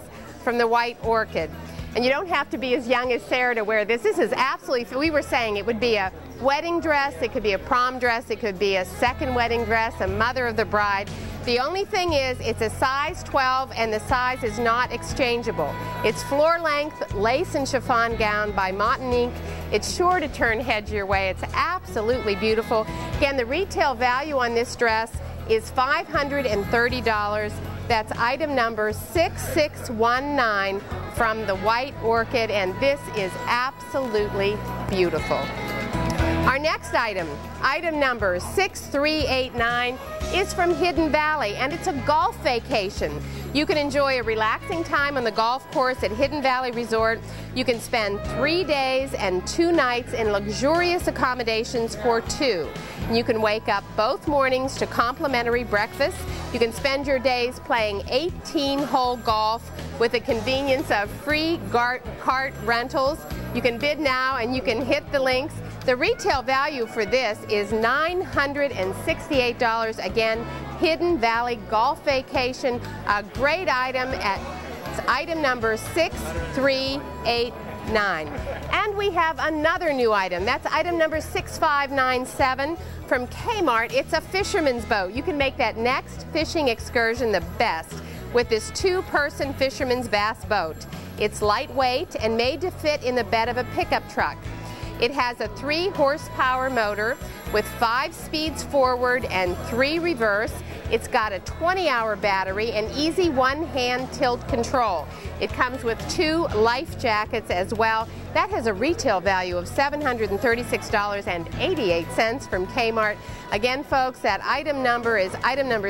from the White Orchid. And you don't have to be as young as Sarah to wear this. This is absolutely, we were saying it would be a wedding dress, it could be a prom dress, it could be a second wedding dress, a mother of the bride. The only thing is, it's a size 12 and the size is not exchangeable. It's floor length lace and chiffon gown by Montanique. It's sure to turn heads your way. It's absolutely beautiful. Again, the retail value on this dress is $530. That's item number 6619 from the White Orchid, and this is absolutely beautiful. Our next item, item number 6389, is from Hidden Valley, and it's a golf vacation. You can enjoy a relaxing time on the golf course at Hidden Valley Resort. You can spend 3 days and 2 nights in luxurious accommodations for 2. You can wake up both mornings to complimentary breakfast. You can spend your days playing 18-hole golf with the convenience of free cart rentals. You can bid now and you can hit the links. The retail value for this is $968. Again, Hidden Valley Golf Vacation, a great item at item number 6389. And we have another new item. That's item number 6597 from Kmart. It's a fisherman's boat. You can make that next fishing excursion the best with this 2-person fisherman's bass boat. It's lightweight and made to fit in the bed of a pickup truck. It has a 3-horsepower motor with 5 speeds forward and 3 reverse. It's got a 20-hour battery and easy one-hand tilt control. It comes with 2 life jackets as well. That has a retail value of $736.88 from Kmart. Again, folks, that item number is item number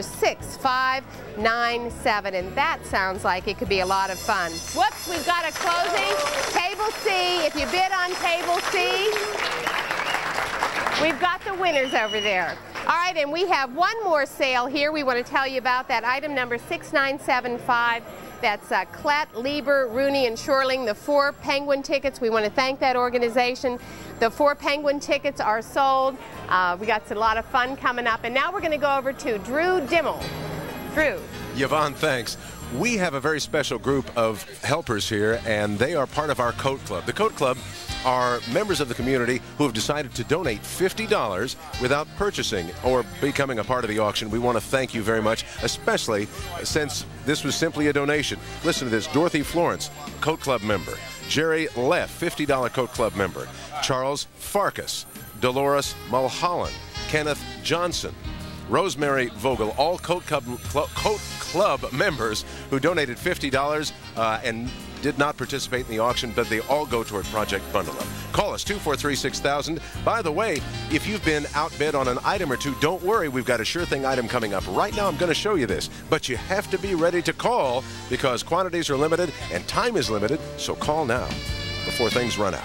6597, and that sounds like it could be a lot of fun. Whoops, we've got a closing. Table C, if you bid on Table C, we've got the winners over there. All right, and we have one more sale here we want to tell you about, that item number 6975. That's Klett, Lieber, Rooney, and Shorling, the 4 Penguin tickets. We want to thank that organization. The 4 Penguin tickets are sold. We got a lot of fun coming up. And now we're going to go over to Drew Dimmel. Drew. Yvonne, thanks. We have a very special group of helpers here, and they are part of our Coat Club. The Coat Club are members of the community who have decided to donate $50 without purchasing or becoming a part of the auction. We want to thank you very much, especially since this was simply a donation. Listen to this. Dorothy Florence, Coat Club member. Jerry Leff, $50 Coat Club member. Charles Farkas, Dolores Mulholland, Kenneth Johnson, Rosemary Vogel, all Coat Club members who donated $50 and did not participate in the auction, but they all go toward Project Bundle Up. Call us, 243-6000. By the way, if you've been outbid on an item or two, don't worry. We've got a sure thing item coming up right now. I'm going to show you this. But you have to be ready to call because quantities are limited and time is limited. So call now before things run out.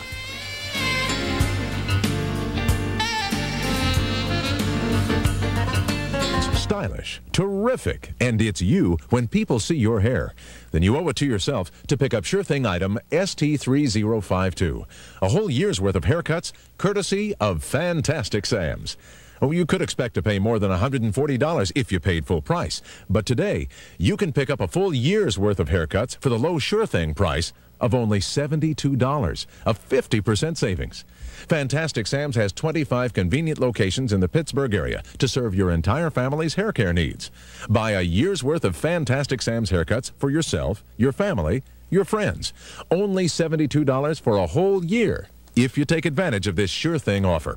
Stylish, terrific, and it's you when people see your hair. Then you owe it to yourself to pick up Sure Thing item ST3052. A whole year's worth of haircuts, courtesy of Fantastic Sam's. Oh, you could expect to pay more than $140 if you paid full price. But today, you can pick up a full year's worth of haircuts for the low Sure Thing price of only $72, a 50% savings. Fantastic Sam's has 25 convenient locations in the Pittsburgh area to serve your entire family's hair care needs. Buy a year's worth of Fantastic Sam's haircuts for yourself, your family, your friends. Only $72 for a whole year if you take advantage of this Sure Thing offer.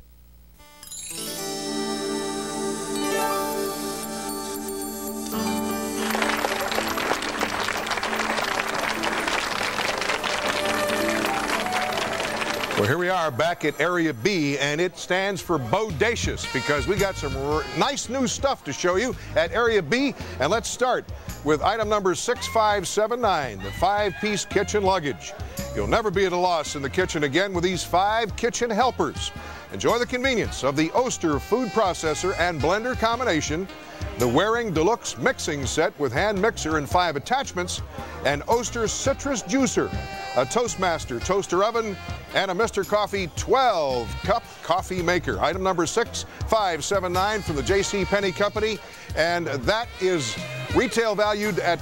Well, here we are back at Area B, and it stands for Bodacious because we got some nice new stuff to show you at Area B. And let's start with item number 6579, the 5-piece kitchen luggage. You'll never be at a loss in the kitchen again with these 5 kitchen helpers. Enjoy the convenience of the Oster food processor and blender combination, the Waring Deluxe mixing set with hand mixer and 5 attachments, and Oster citrus juicer, a Toastmaster toaster oven, and a Mr. Coffee 12-cup coffee maker. Item number 6579 from the J.C. Penney Company, and that is Retail valued at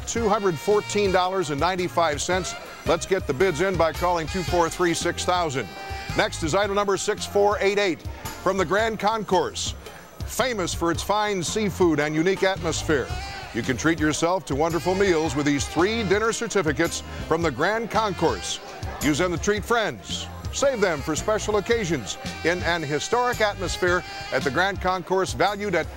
$214.95. Let's get the bids in by calling 243-6000. Next is item number 6488 from the Grand Concourse. Famous for its fine seafood and unique atmosphere, you can treat yourself to wonderful meals with these 3 dinner certificates from the Grand Concourse. Use them to treat friends. Save them for special occasions in an historic atmosphere at the Grand Concourse, valued at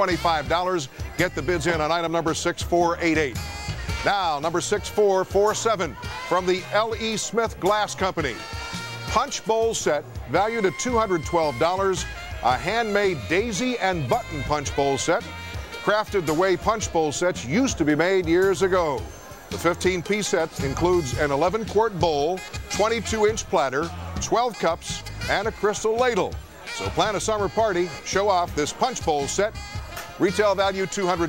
$225. Get the bids in on item number 6488. Now, number 6447 from the L.E. Smith Glass Company. Punch bowl set valued at $212. A handmade daisy and button punch bowl set, crafted the way punch bowl sets used to be made years ago. The 15-piece set includes an 11-quart bowl, 22-inch platter, 12 cups, and a crystal ladle. So plan a summer party, show off this punch bowl set. Retail value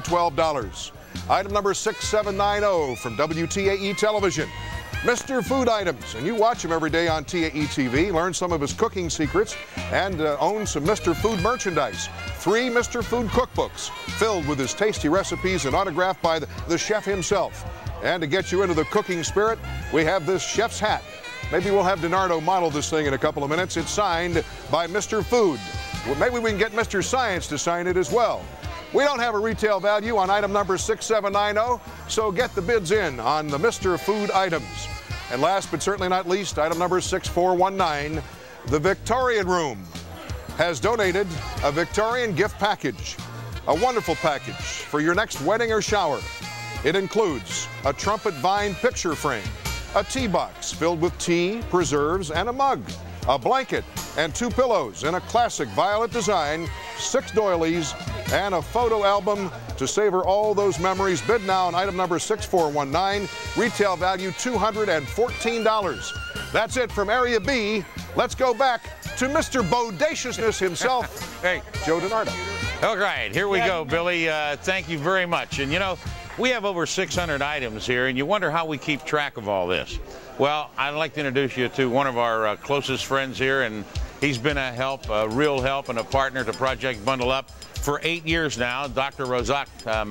$212. Item number 6790 from WTAE Television. Mr. Food Items, and you watch him every day on TAE TV. Learn some of his cooking secrets and own some Mr. Food merchandise. 3 Mr. Food cookbooks filled with his tasty recipes and autographed by the chef himself. And to get you into the cooking spirit, we have this chef's hat. Maybe we'll have DiNardo model this thing in a couple of minutes. It's signed by Mr. Food. Well, maybe we can get Mr. Science to sign it as well. We don't have a retail value on item number 6790, so get the bids in on the Mr. Food items. And last but certainly not least, item number 6419, the Victorian Room has donated a Victorian gift package, a wonderful package for your next wedding or shower. It includes a trumpet vine picture frame, a tea box filled with tea, preserves, and a mug, a blanket, and 2 pillows in a classic violet design, 6 doilies, and a photo album to savor all those memories. Bid now on item number 6419. Retail value $214. That's it from Area B. Let's go back to Mr. Bodaciousness himself, Hey, Joe DiNardo. All right, here we go, Billy. Thank you very much. And you know, we have over 600 items here, and you wonder how we keep track of all this. Well, I'd like to introduce you to one of our closest friends here, and he's been a real help, and a partner to Project Bundle Up for 8 years now. Dr. Razak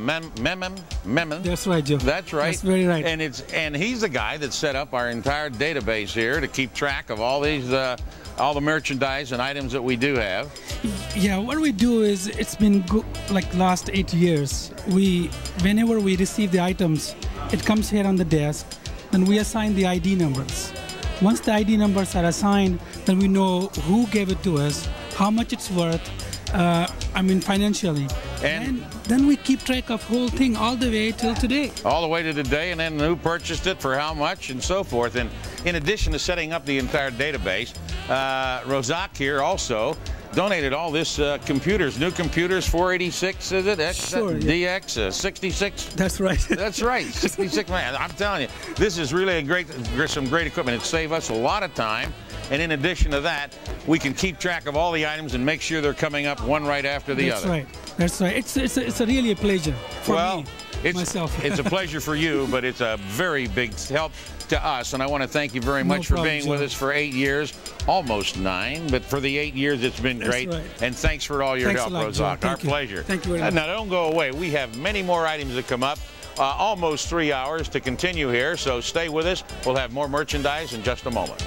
Memon. That's right, Joe. That's right. That's very right. And he's the guy that set up our entire database here to keep track of all these all the merchandise and items that we do have. Yeah, what we do is, it's been like last 8 years. Whenever we receive the items, it comes here on the desk, and we assign the ID numbers. Once the ID numbers are assigned, then we know who gave it to us, how much it's worth, financially. And then we keep track of whole thing all the way till today. All the way to today, and then who purchased it for how much and so forth. And in addition to setting up the entire database, Razak here also donated all this computers, new computers, 486, is it? Sure, yeah. DX, 66? That's right. That's right, 66, man. I'm telling you, this is really some great equipment. It saved us a lot of time. And in addition to that, we can keep track of all the items and make sure they're coming up one right after the other. That's right. That's right. It's really a pleasure for me, myself. It's a pleasure for you, but it's a very big help to us. And I want to thank you very much for being with us for 8 years, almost 9. But for the 8 years, it's been great. Right. And thanks for all your help, Razak. Our pleasure. Thank you very much. Now, don't go away. We have many more items that come up. Almost 3 hours to continue here, so stay with us. We'll have more merchandise in just a moment.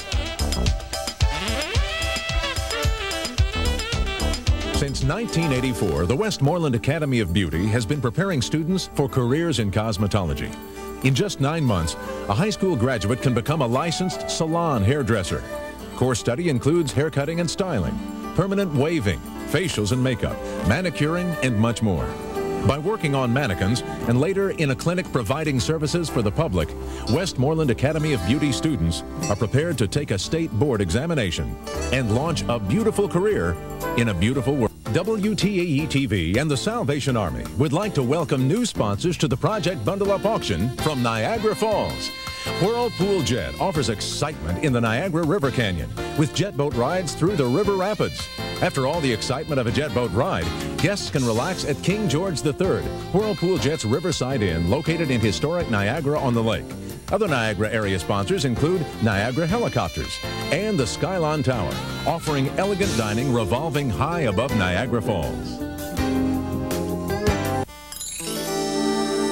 Since 1984, the Westmoreland Academy of Beauty has been preparing students for careers in cosmetology. In just 9 months, a high school graduate can become a licensed salon hairdresser. Course study includes haircutting and styling, permanent waving, facials and makeup, manicuring, and much more. By working on mannequins and later in a clinic providing services for the public, Westmoreland Academy of Beauty students are prepared to take a state board examination and launch a beautiful career in a beautiful world. WTAE TV and the Salvation Army would like to welcome new sponsors to the Project Bundle Up auction from Niagara Falls. Whirlpool Jet offers excitement in the Niagara River Canyon with jet boat rides through the river rapids. After all the excitement of a jet boat ride, guests can relax at King George III, Whirlpool Jet's Riverside Inn, located in historic Niagara-on-the-Lake. Other Niagara area sponsors include Niagara Helicopters and the Skylon Tower, offering elegant dining revolving high above Niagara Falls.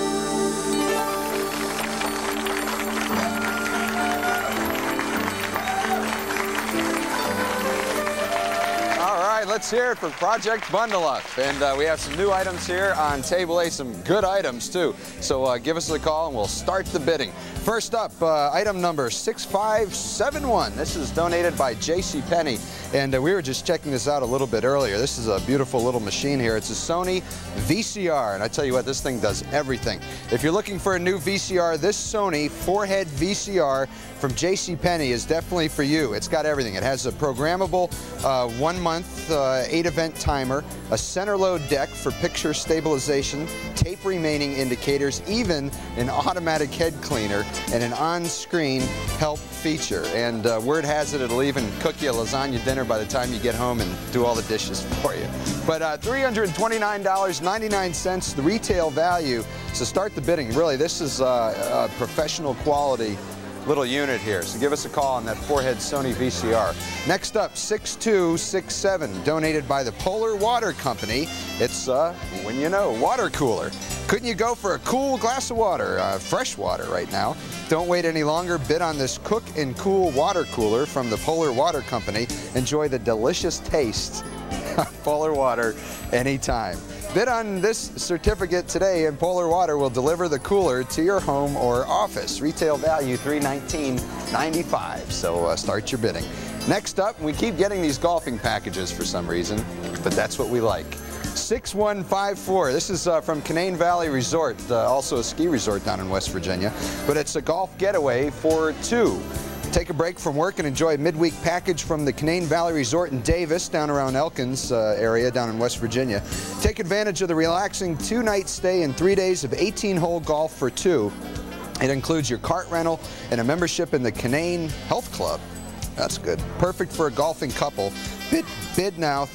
let's hear it for Project Bundle Up. And we have some new items here on Table A, some good items too. So give us a call and we'll start the bidding. First up, item number 6571. This is donated by JCPenney. And we were just checking this out a little bit earlier. This is a beautiful little machine here. It's a Sony VCR. And I tell you what, this thing does everything. If you're looking for a new VCR, this Sony 4-head VCR from JCPenney is definitely for you. It's got everything. It has a programmable 1-month 8-event timer, a center load deck for picture stabilization, tape remaining indicators, even an automatic head cleaner, and an on-screen help feature. And word has it, it'll even cook you a lasagna dinner by the time you get home and do all the dishes for you. But $329.99, the retail value. So start the bidding. Really, this is a professional quality little unit here. So give us a call on that 4-head Sony VCR. Next up, 6267, donated by the Polar Water Company. It's, when you know, water cooler. Couldn't you go for a cool glass of water, fresh water right now? Don't wait any longer. Bid on this Cook and Cool water cooler from the Polar Water Company. Enjoy the delicious taste of Polar water anytime. Bid on this certificate today and Polar Water will deliver the cooler to your home or office. Retail value $319.95, so start your bidding. Next up, we keep getting these golfing packages for some reason, but that's what we like. 6154, this is from Canaan Valley Resort, also a ski resort down in West Virginia, but it's a golf getaway for 2. Take a break from work and enjoy a midweek package from the Canaan Valley Resort in Davis, down around Elkins area, down in West Virginia. Take advantage of the relaxing 2-night stay and 3 days of 18-hole golf for 2. It includes your cart rental and a membership in the Canaan Health Club. That's good. Perfect for a golfing couple. Bid now,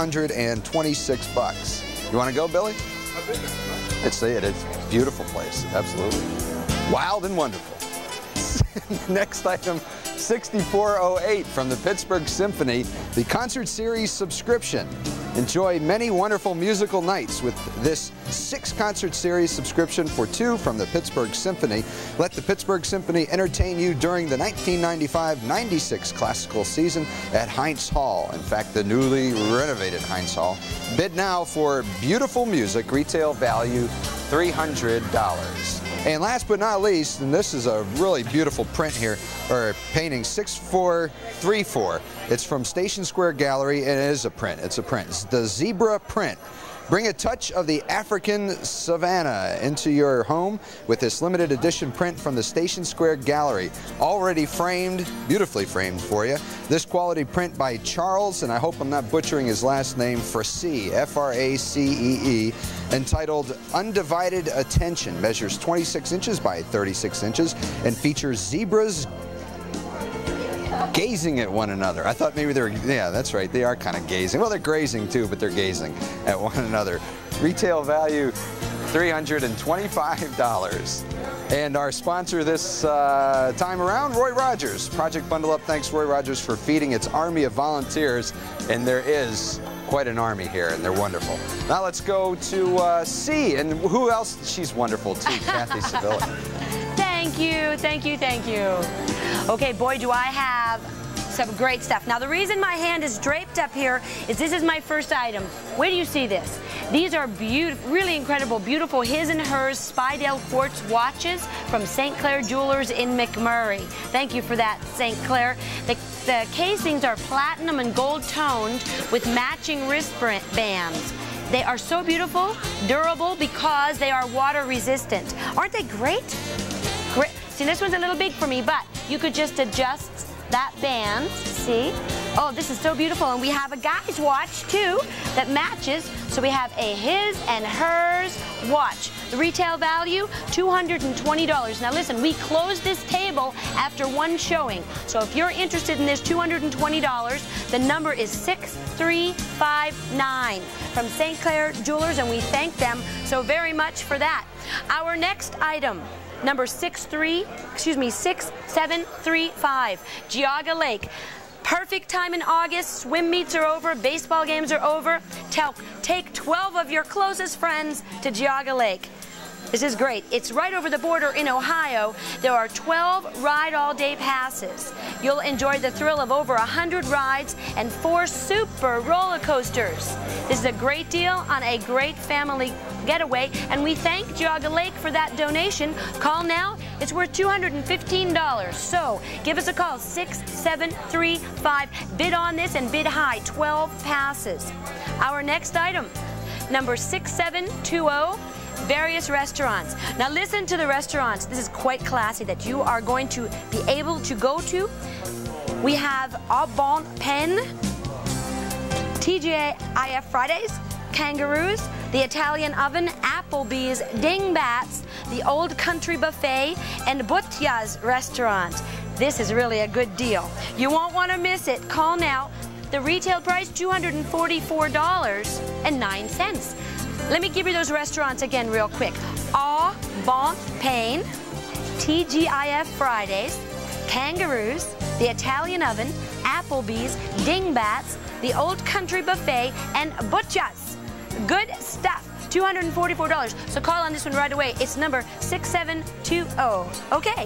$326. You want to go, Billy? It's a beautiful place. Absolutely. Wild and wonderful. Next item, 6408 from the Pittsburgh Symphony, the concert series subscription. Enjoy many wonderful musical nights with this 6-concert series subscription for 2 from the Pittsburgh Symphony. Let the Pittsburgh Symphony entertain you during the 1995-96 classical season at Heinz Hall. In fact, the newly renovated Heinz Hall. Bid now for beautiful music, retail value $300. And last but not least, and this is a really beautiful print here, or painting, 6434. It's from Station Square Gallery, and it is a print. It's a print. It's the Zebra print. Bring a touch of the African savanna into your home with this limited edition print from the Station Square Gallery. Already framed, beautifully framed for you. This quality print by Charles, and I hope I'm not butchering his last name, Fracee, F-R-A-C-E-E, entitled Undivided Attention. Measures 26 inches by 36 inches and features zebras gazing at one another. I thought maybe they're, yeah, that's right, they are kind of gazing. Well, they're grazing too, but they're gazing at one another. Retail value $325. And our sponsor this time around, Roy Rogers. Project Bundle Up thanks Roy Rogers for feeding its army of volunteers, and there is quite an army here, and they're wonderful. Now let's go to C, and who else? She's wonderful too, Kathy Sevilla. Thank you, thank you, thank you. Okay, boy, do I have some great stuff. Now, the reason my hand is draped up here is this is my first item. Where do you see this? These are beautiful, really incredible, beautiful his and hers Speidel quartz watches from St. Clair Jewelers in McMurray. Thank you for that, St. Clair. The casings are platinum and gold toned with matching wristbands. They are so beautiful, durable, because they are water resistant. Aren't they great? Great. See, this one's a little big for me, but you could just adjust that band, see? Oh, this is so beautiful. And we have a guy's watch, too, that matches. So we have a his and hers watch. The retail value, $220. Now, listen, we closed this table after one showing. So if you're interested in this $220, the number is 6359 from St. Clair Jewelers, and we thank them so very much for that. Our next item, number 6735, Geauga Lake. Perfect time in August. Swim meets are over. Baseball games are over. Take 12 of your closest friends to Geauga Lake. This is great. It's right over the border in Ohio. There are 12 ride-all-day passes. You'll enjoy the thrill of over 100 rides and 4 super roller coasters. This is a great deal on a great family getaway, and we thank Geauga Lake for that donation. Call now. It's worth $215. So give us a call, 6735. Bid on this and bid high, 12 passes. Our next item, number 6720. Various restaurants. Now listen to the restaurants. This is quite classy that you are going to be able to go to. We have Au Bon Pain, TGIF Fridays, Kangaroos, the Italian Oven, Applebee's, Dingbats, the Old Country Buffet, and Butya's Restaurant. This is really a good deal. You won't want to miss it. Call now. The retail price, $244.09. Let me give you those restaurants again real quick. Au Bon Pain, TGIF Fridays, Kangaroos, the Italian Oven, Applebee's, Dingbats, the Old Country Buffet, and Butcha's. Good stuff. $244. So call on this one right away. It's number 6720. Okay,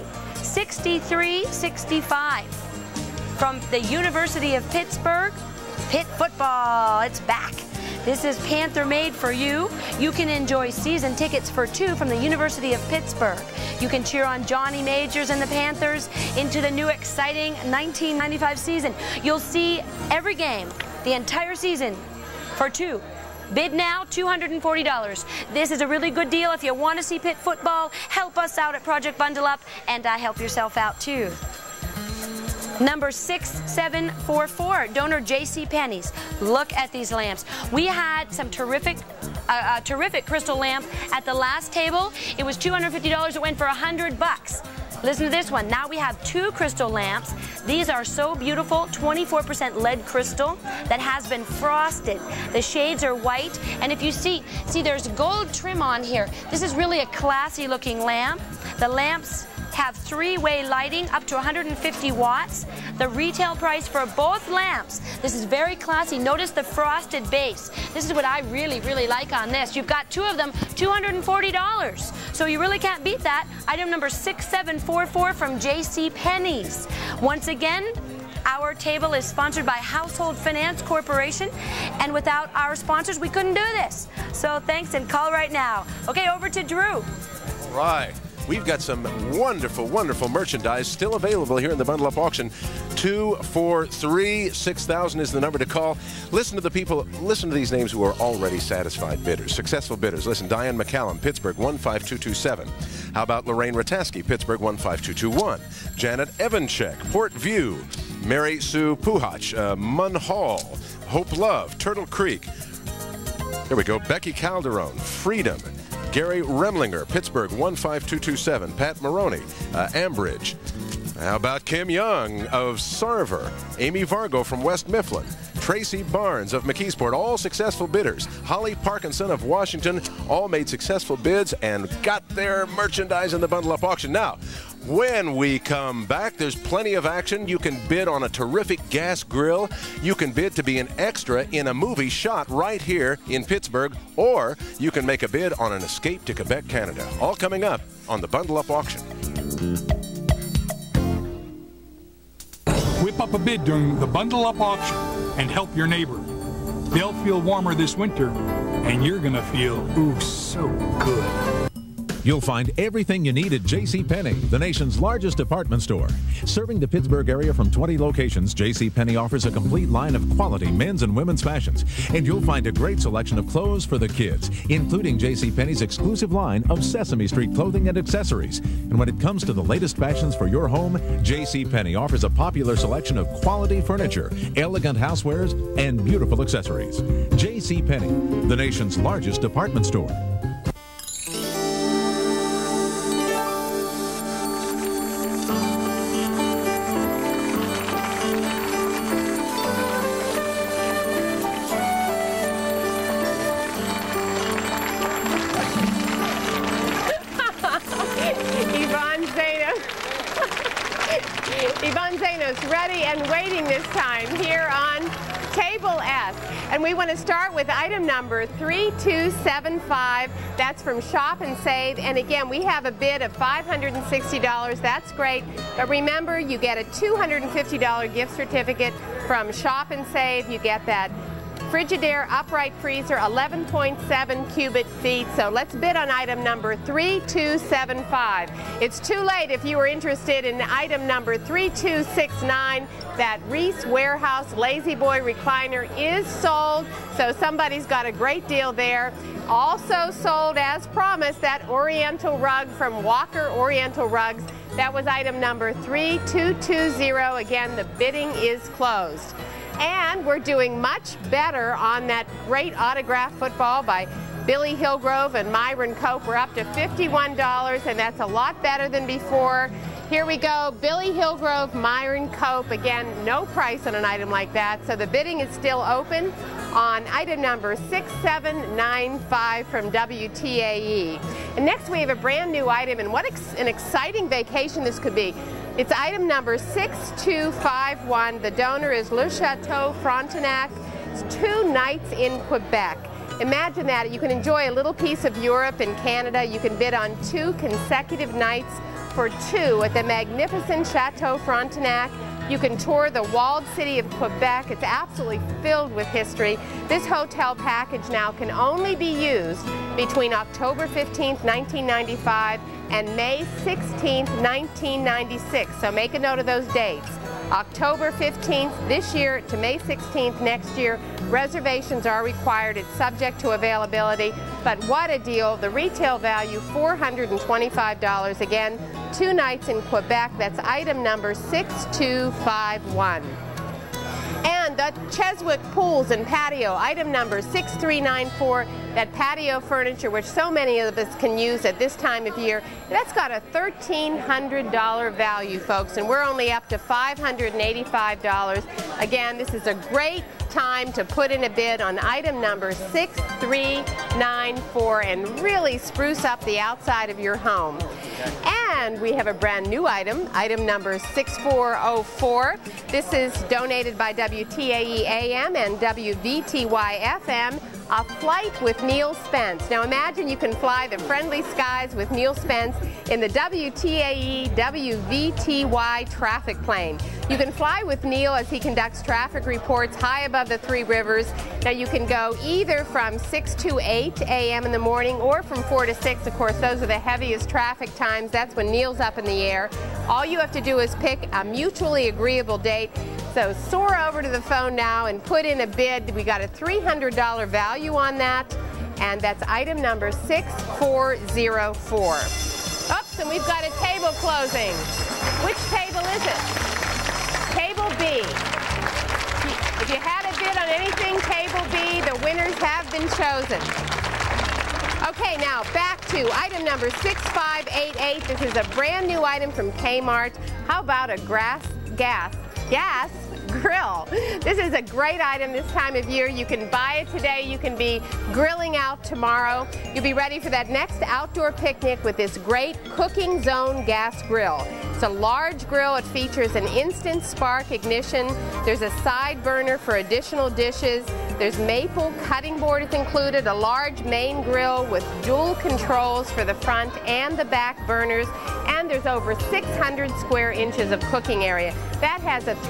6365. From the University of Pittsburgh, Pitt football. It's back. This is Panther made for you. You can enjoy season tickets for 2 from the University of Pittsburgh. You can cheer on Johnny Majors and the Panthers into the new exciting 1995 season. You'll see every game, the entire season, for 2. Bid now, $240. This is a really good deal. If you want to see Pitt football, help us out at Project Bundle Up, and help yourself out too. Number 6744, donor J.C. Penney's. Look at these lamps. We had some terrific crystal lamp at the last table. It was $250. It went for $100. Listen to this one. Now we have 2 crystal lamps. These are so beautiful. 24% lead crystal that has been frosted. The shades are white, and if you see there's gold trim on here. This is really a classy looking lamp. The lamps have 3-way lighting up to 150 watts. The retail price for both lamps, this is very classy. Notice the frosted base. This is what I really, really like on this. You've got 2 of them, $240. So you really can't beat that. Item number 6744 from J.C. Penney's. Once again, our table is sponsored by Household Finance Corporation, and without our sponsors, we couldn't do this. So thanks, and call right now. Okay, over to Drew. All right. We've got some wonderful, wonderful merchandise still available here in the Bundle Up Auction. 243 6000 is the number to call. Listen to the people, listen to these names who are already satisfied bidders, successful bidders. Listen, Diane McCallum, Pittsburgh, 15227. How about Lorraine Rataski, Pittsburgh, 15221. Janet Evanchek, Port View. Mary Sue Puhach, Munn Hall. Hope Love, Turtle Creek. Here we go, Becky Calderon, Freedom. Gary Remlinger, Pittsburgh, 15227. Pat Maroney, Ambridge. How about Kim Young of Sarver? Amy Vargo from West Mifflin. Tracy Barnes of McKeesport, all successful bidders. Holly Parkinson of Washington, all made successful bids and got their merchandise in the Bundle Up Auction. Now, when we come back, there's plenty of action. You can bid on a terrific gas grill. You can bid to be an extra in a movie shot right here in Pittsburgh, or you can make a bid on an escape to Quebec, Canada. All coming up on the Bundle Up Auction. Whip up a bid during the Bundle Up Auction and help your neighbor. They'll feel warmer this winter, and you're going to feel, ooh, so good. You'll find everything you need at JCPenney, the nation's largest department store. Serving the Pittsburgh area from 20 locations, JCPenney offers a complete line of quality men's and women's fashions. And you'll find a great selection of clothes for the kids, including JCPenney's exclusive line of Sesame Street clothing and accessories. And when it comes to the latest fashions for your home, JCPenney offers a popular selection of quality furniture, elegant housewares, and beautiful accessories. JCPenney, the nation's largest department store. Yvonne Zanos ready and waiting this time here on Table S. And we want to start with item number 3275. That's from Shop and Save. And again, we have a bid of $560. That's great. But remember, you get a $250 gift certificate from Shop and Save. You get that Frigidaire upright freezer, 11.7 cubic feet. So let's bid on item number 3275. It's too late if you were interested in item number 3269. That Reese Warehouse Lazy Boy recliner is sold, so somebody's got a great deal there. Also sold, as promised, that Oriental rug from Walker Oriental Rugs. That was item number 3220. Again, the bidding is closed. And we're doing much better on that great autograph football by Billy Hillgrove and Myron Cope. We're up to $51, and that's a lot better than before. Here we go, Billy Hillgrove, Myron Cope. Again, no price on an item like that, so the bidding is still open on item number 6795 from WTAE. And next we have a brand new item, and what an exciting vacation this could be. It's item number 6251. The donor is Le Chateau Frontenac. It's 2 nights in Quebec. Imagine that. You can enjoy a little piece of Europe and Canada. You can bid on 2 consecutive nights for 2 at the magnificent Chateau Frontenac. You can tour the walled city of Quebec. It's absolutely filled with history. This hotel package now can only be used between October 15th, 1995 and May 16th, 1996. So make a note of those dates. October 15th this year to May 16th next year. Reservations are required. It's subject to availability. But what a deal. The retail value, $425. Again, 2 nights in Quebec. That's item number 6251. And the Cheswick Pools and Patio, item number 6394, that patio furniture which so many of us can use at this time of year. That's got a $1,300 value, folks, and we're only up to $585. Again, this is a great time to put in a bid on item number 6394 and really spruce up the outside of your home. And we have a brand new item, item number 6404. This is donated by WTAE AM and WVTY FM. A flight with Neil Spence. Now imagine you can fly the friendly skies with Neil Spence in the WTAE WVTY traffic plane. You can fly with Neil as he conducts traffic reports high above the 3 rivers. Now you can go either from 6 to 8 a.m. in the morning or from 4 to 6. Of course, those are the heaviest traffic times. That's when Neil's up in the air. All you have to do is pick a mutually agreeable date. So soar over to the phone now and put in a bid. We got a $300 value on that, and that's item number 6404. Oops, and we've got a table closing. Which table is it? Table B. If you had a bid on anything table B, the winners have been chosen. Okay, now back to item number 6588. This is a brand new item from Kmart. How about a gas grill? This is a great item this time of year. You can buy it today. You can be grilling out tomorrow. You'll be ready for that next outdoor picnic with this great Cooking Zone gas grill. It's a large grill. It features an instant spark ignition. There's a side burner for additional dishes. There's maple cutting board is included, a large main grill with dual controls for the front and the back burners, and there's over 600 square inches of cooking area. That has a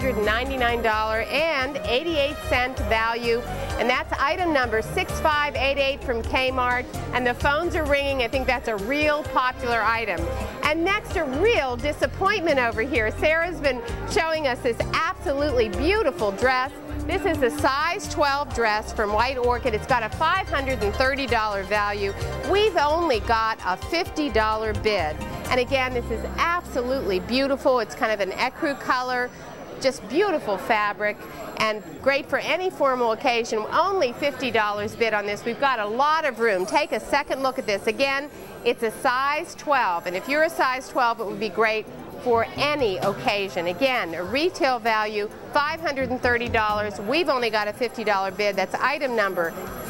$399.88 value, and that's item number 6588 from Kmart, and the phones are ringing. I think that's a real popular item. And next, a real disappointment over here. Sarah's been showing us this absolutely beautiful dress. This is a size 12 dress from White Orchid. It's got a $530 value. We've only got a $50 bid. And again, this is absolutely beautiful. It's kind of an ecru color, just beautiful fabric, and great for any formal occasion. Only $50 bid on this. We've got a lot of room. Take a second look at this. Again, it's a size 12, and if you're a size 12, it would be great for any occasion. Again, a retail value, $530. We've only got a $50 bid. That's item number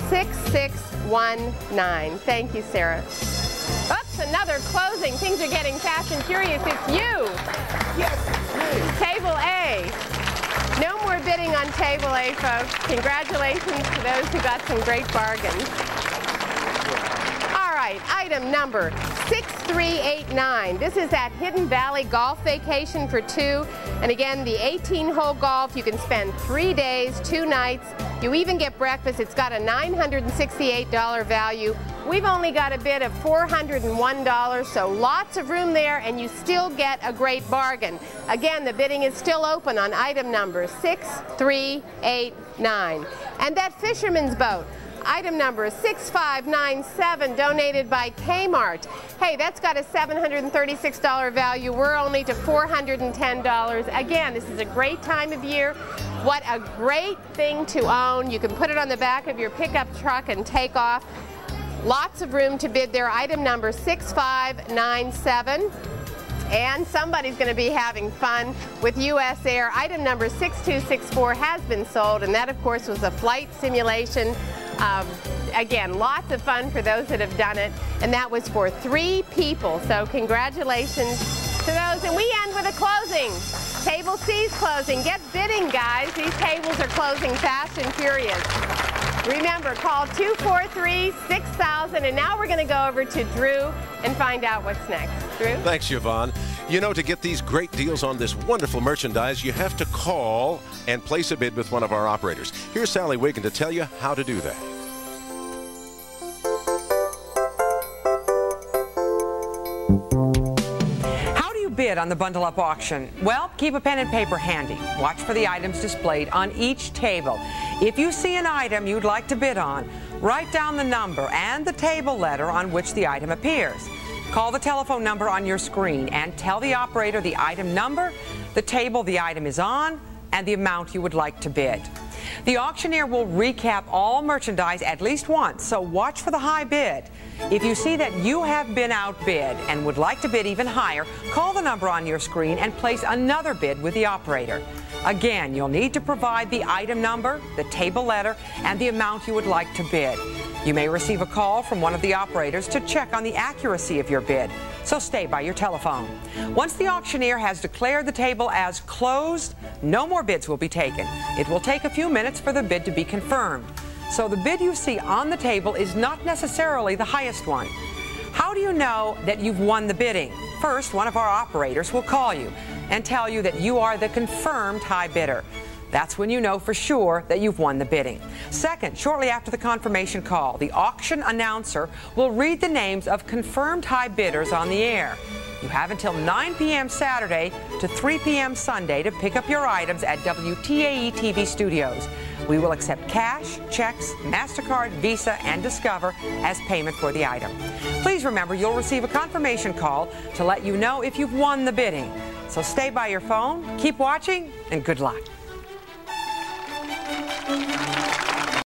6619. Thank you, Sarah. Oops, another closing. Things are getting fast and furious. It's you. Yes, it's me. Table A. No more bidding on Table A, folks. Congratulations to those who got some great bargains. All right, item number 6389. This is at Hidden Valley Golf Vacation for 2. And again, the 18-hole golf, you can spend 3 days, 2 nights. You even get breakfast. It's got a $968 value. We've only got a bid of $401, so lots of room there, and you still get a great bargain. Again, the bidding is still open on item number 6389. And that fisherman's boat, item number 6597, donated by Kmart. Hey, that's got a $736 value. We're only to $410. Again, this is a great time of year. What a great thing to own. You can put it on the back of your pickup truck and take off. Lots of room to bid there. Item number 6597. And somebody's going to be having fun with U.S. Air. Item number 6264 has been sold, and that, of course, was a flight simulation. Again, lots of fun for those that have done it, and that was for 3 people. So congratulations to those. And we end with a closing. Table C's closing. Get bidding, guys. These tables are closing fast and furious. Remember, call 243-6000, and now we're going to go over to Drew and find out what's next. Drew? Thanks, Yvonne. You know, to get these great deals on this wonderful merchandise, you have to call and place a bid with one of our operators. Here's Sally Wiggin to tell you how to do that. Bid on the Bundle Up auction? Well, keep a pen and paper handy. Watch for the items displayed on each table. If you see an item you'd like to bid on, write down the number and the table letter on which the item appears. Call the telephone number on your screen and tell the operator the item number, the table the item is on, and the amount you would like to bid. The auctioneer will recap all merchandise at least once, so watch for the high bid. If you see that you have been outbid and would like to bid even higher, call the number on your screen and place another bid with the operator. Again, you'll need to provide the item number, the table letter, and the amount you would like to bid. You may receive a call from one of the operators to check on the accuracy of your bid, so stay by your telephone. Once the auctioneer has declared the table as closed, no more bids will be taken. It will take a few minutes for the bid to be confirmed. So the bid you see on the table is not necessarily the highest one. How do you know that you've won the bidding? First, one of our operators will call you and tell you that you are the confirmed high bidder. That's when you know for sure that you've won the bidding. Second, shortly after the confirmation call, the auction announcer will read the names of confirmed high bidders on the air. You have until 9 p.m. Saturday to 3 p.m. Sunday to pick up your items at WTAE TV studios. We will accept cash, checks, MasterCard, Visa, and Discover as payment for the item. Please remember, you'll receive a confirmation call to let you know if you've won the bidding. So stay by your phone, keep watching, and good luck.